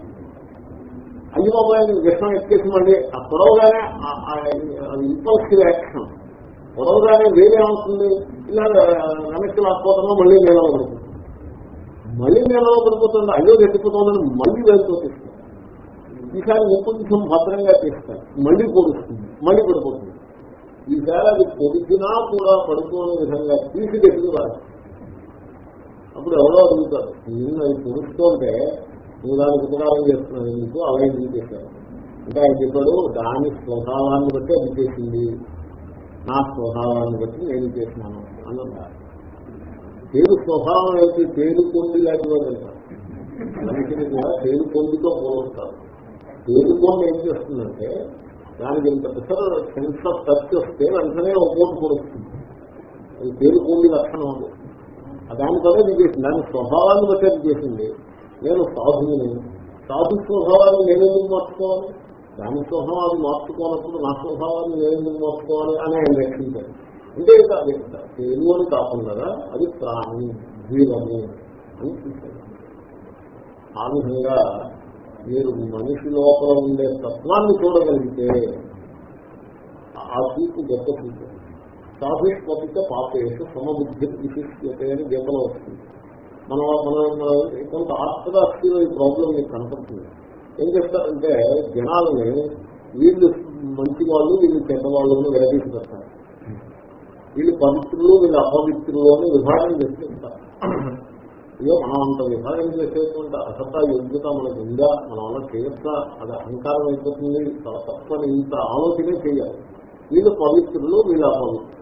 అయ్యో బాబాయ్ విషయం ఎక్కేసి మళ్ళీ ఆ పొడవగానే అది ఇంపల్సివ్ యాక్షన్. పొడవగానే వేలేమవుతుంది, ఇలా వెనక్కి లాక్పోతుందో మళ్ళీ నేలలో పడుతుంది. మళ్ళీ నేలలో పడిపోతుంది. అయ్యో గట్టిపోతుందని మళ్ళీ వేలుతో తీస్తారు. ఈసారి ఇంకొంచెం భద్రంగా తీస్తారు. మళ్ళీ పొడుస్తుంది, మళ్ళీ పడిపోతుంది. ఈసారి అది పొడిచినా కూడా పడుకునే విధంగా తీసి గట్టిని పారేస్తారు. అప్పుడు ఎవరో అడుగుతారు, నిన్ను అది పొడుస్తుంటే నువ్వు దానికి ఉపకారం చేస్తున్నావు ఎందుకు, అలా ఎందుకు చేశారు అంటే ఆయన చెప్పాడు దాని స్వభావాన్ని బట్టి అది చేసింది, నా స్వభావాన్ని బట్టి నేను చేసినాను అన్నమాట. పేరు స్వభావం అయితే పేరు కొండి లేకపోతే మనిషిని కూడా పేరు కొండితో పోలుస్తారు. పేరు కొండ ఏం చేస్తుందంటే దానికి ఇంత పిసర సెన్స్ ఆఫ్ టచ్ వస్తే వెంటనే ఒక పోటు పొడుస్తుంది. అది పేరు కొండి లక్షణం అది. దానికదే అది చేసింది, దాని స్వభావాన్ని బట్టి అది చేసింది. నేను సాధువుని, సాధు స్వభావాన్ని నేనెందుకు మార్చుకోవాలి, దాని స్వభావం అది మార్చుకోనప్పుడు నా స్వభావాన్ని నేనెందుకు మార్చుకోవాలి అని ఆయన రక్షించారు. అంటే అది తెలుగు అని కాకుండా అది ప్రాణి జీవము అని చూశారు. ఆ విధంగా మీరు మనిషి లోపల ఉండే తత్వాన్ని చూడగలిగితే ఆ చూపు గొప్ప చూపు. సాధుష్పతిక పాపేషు సమబుద్ధి విశిష్యతే అని గీతలో వస్తుంది. మన మన కొంత ఆర్థడాక్సీలో ఈ ప్రాబ్లం మీకు కనపడుతుంది. ఏం చేస్తారంటే జనాలని వీళ్ళు మంచి వాళ్ళు వీళ్ళు చెడ్డవాళ్ళు అని విడదీసి పెడతారు. వీళ్ళు పవిత్రులు వీళ్ళు అపవిత్రులు అని విభాగం చేస్తుంటారు. అయ్యో మనం అంత విభాగం చేసేటువంటి అర్హత యోగ్యత మనకు ఉందా, మనం అలా చేయొచ్చా, అది అహంకారం అయిపోతుంది, చాలా తప్పని ఇంత ఆలోచనే చేయాలి. వీళ్ళు పవిత్రులు, వీళ్ళు అపవిత్రులు.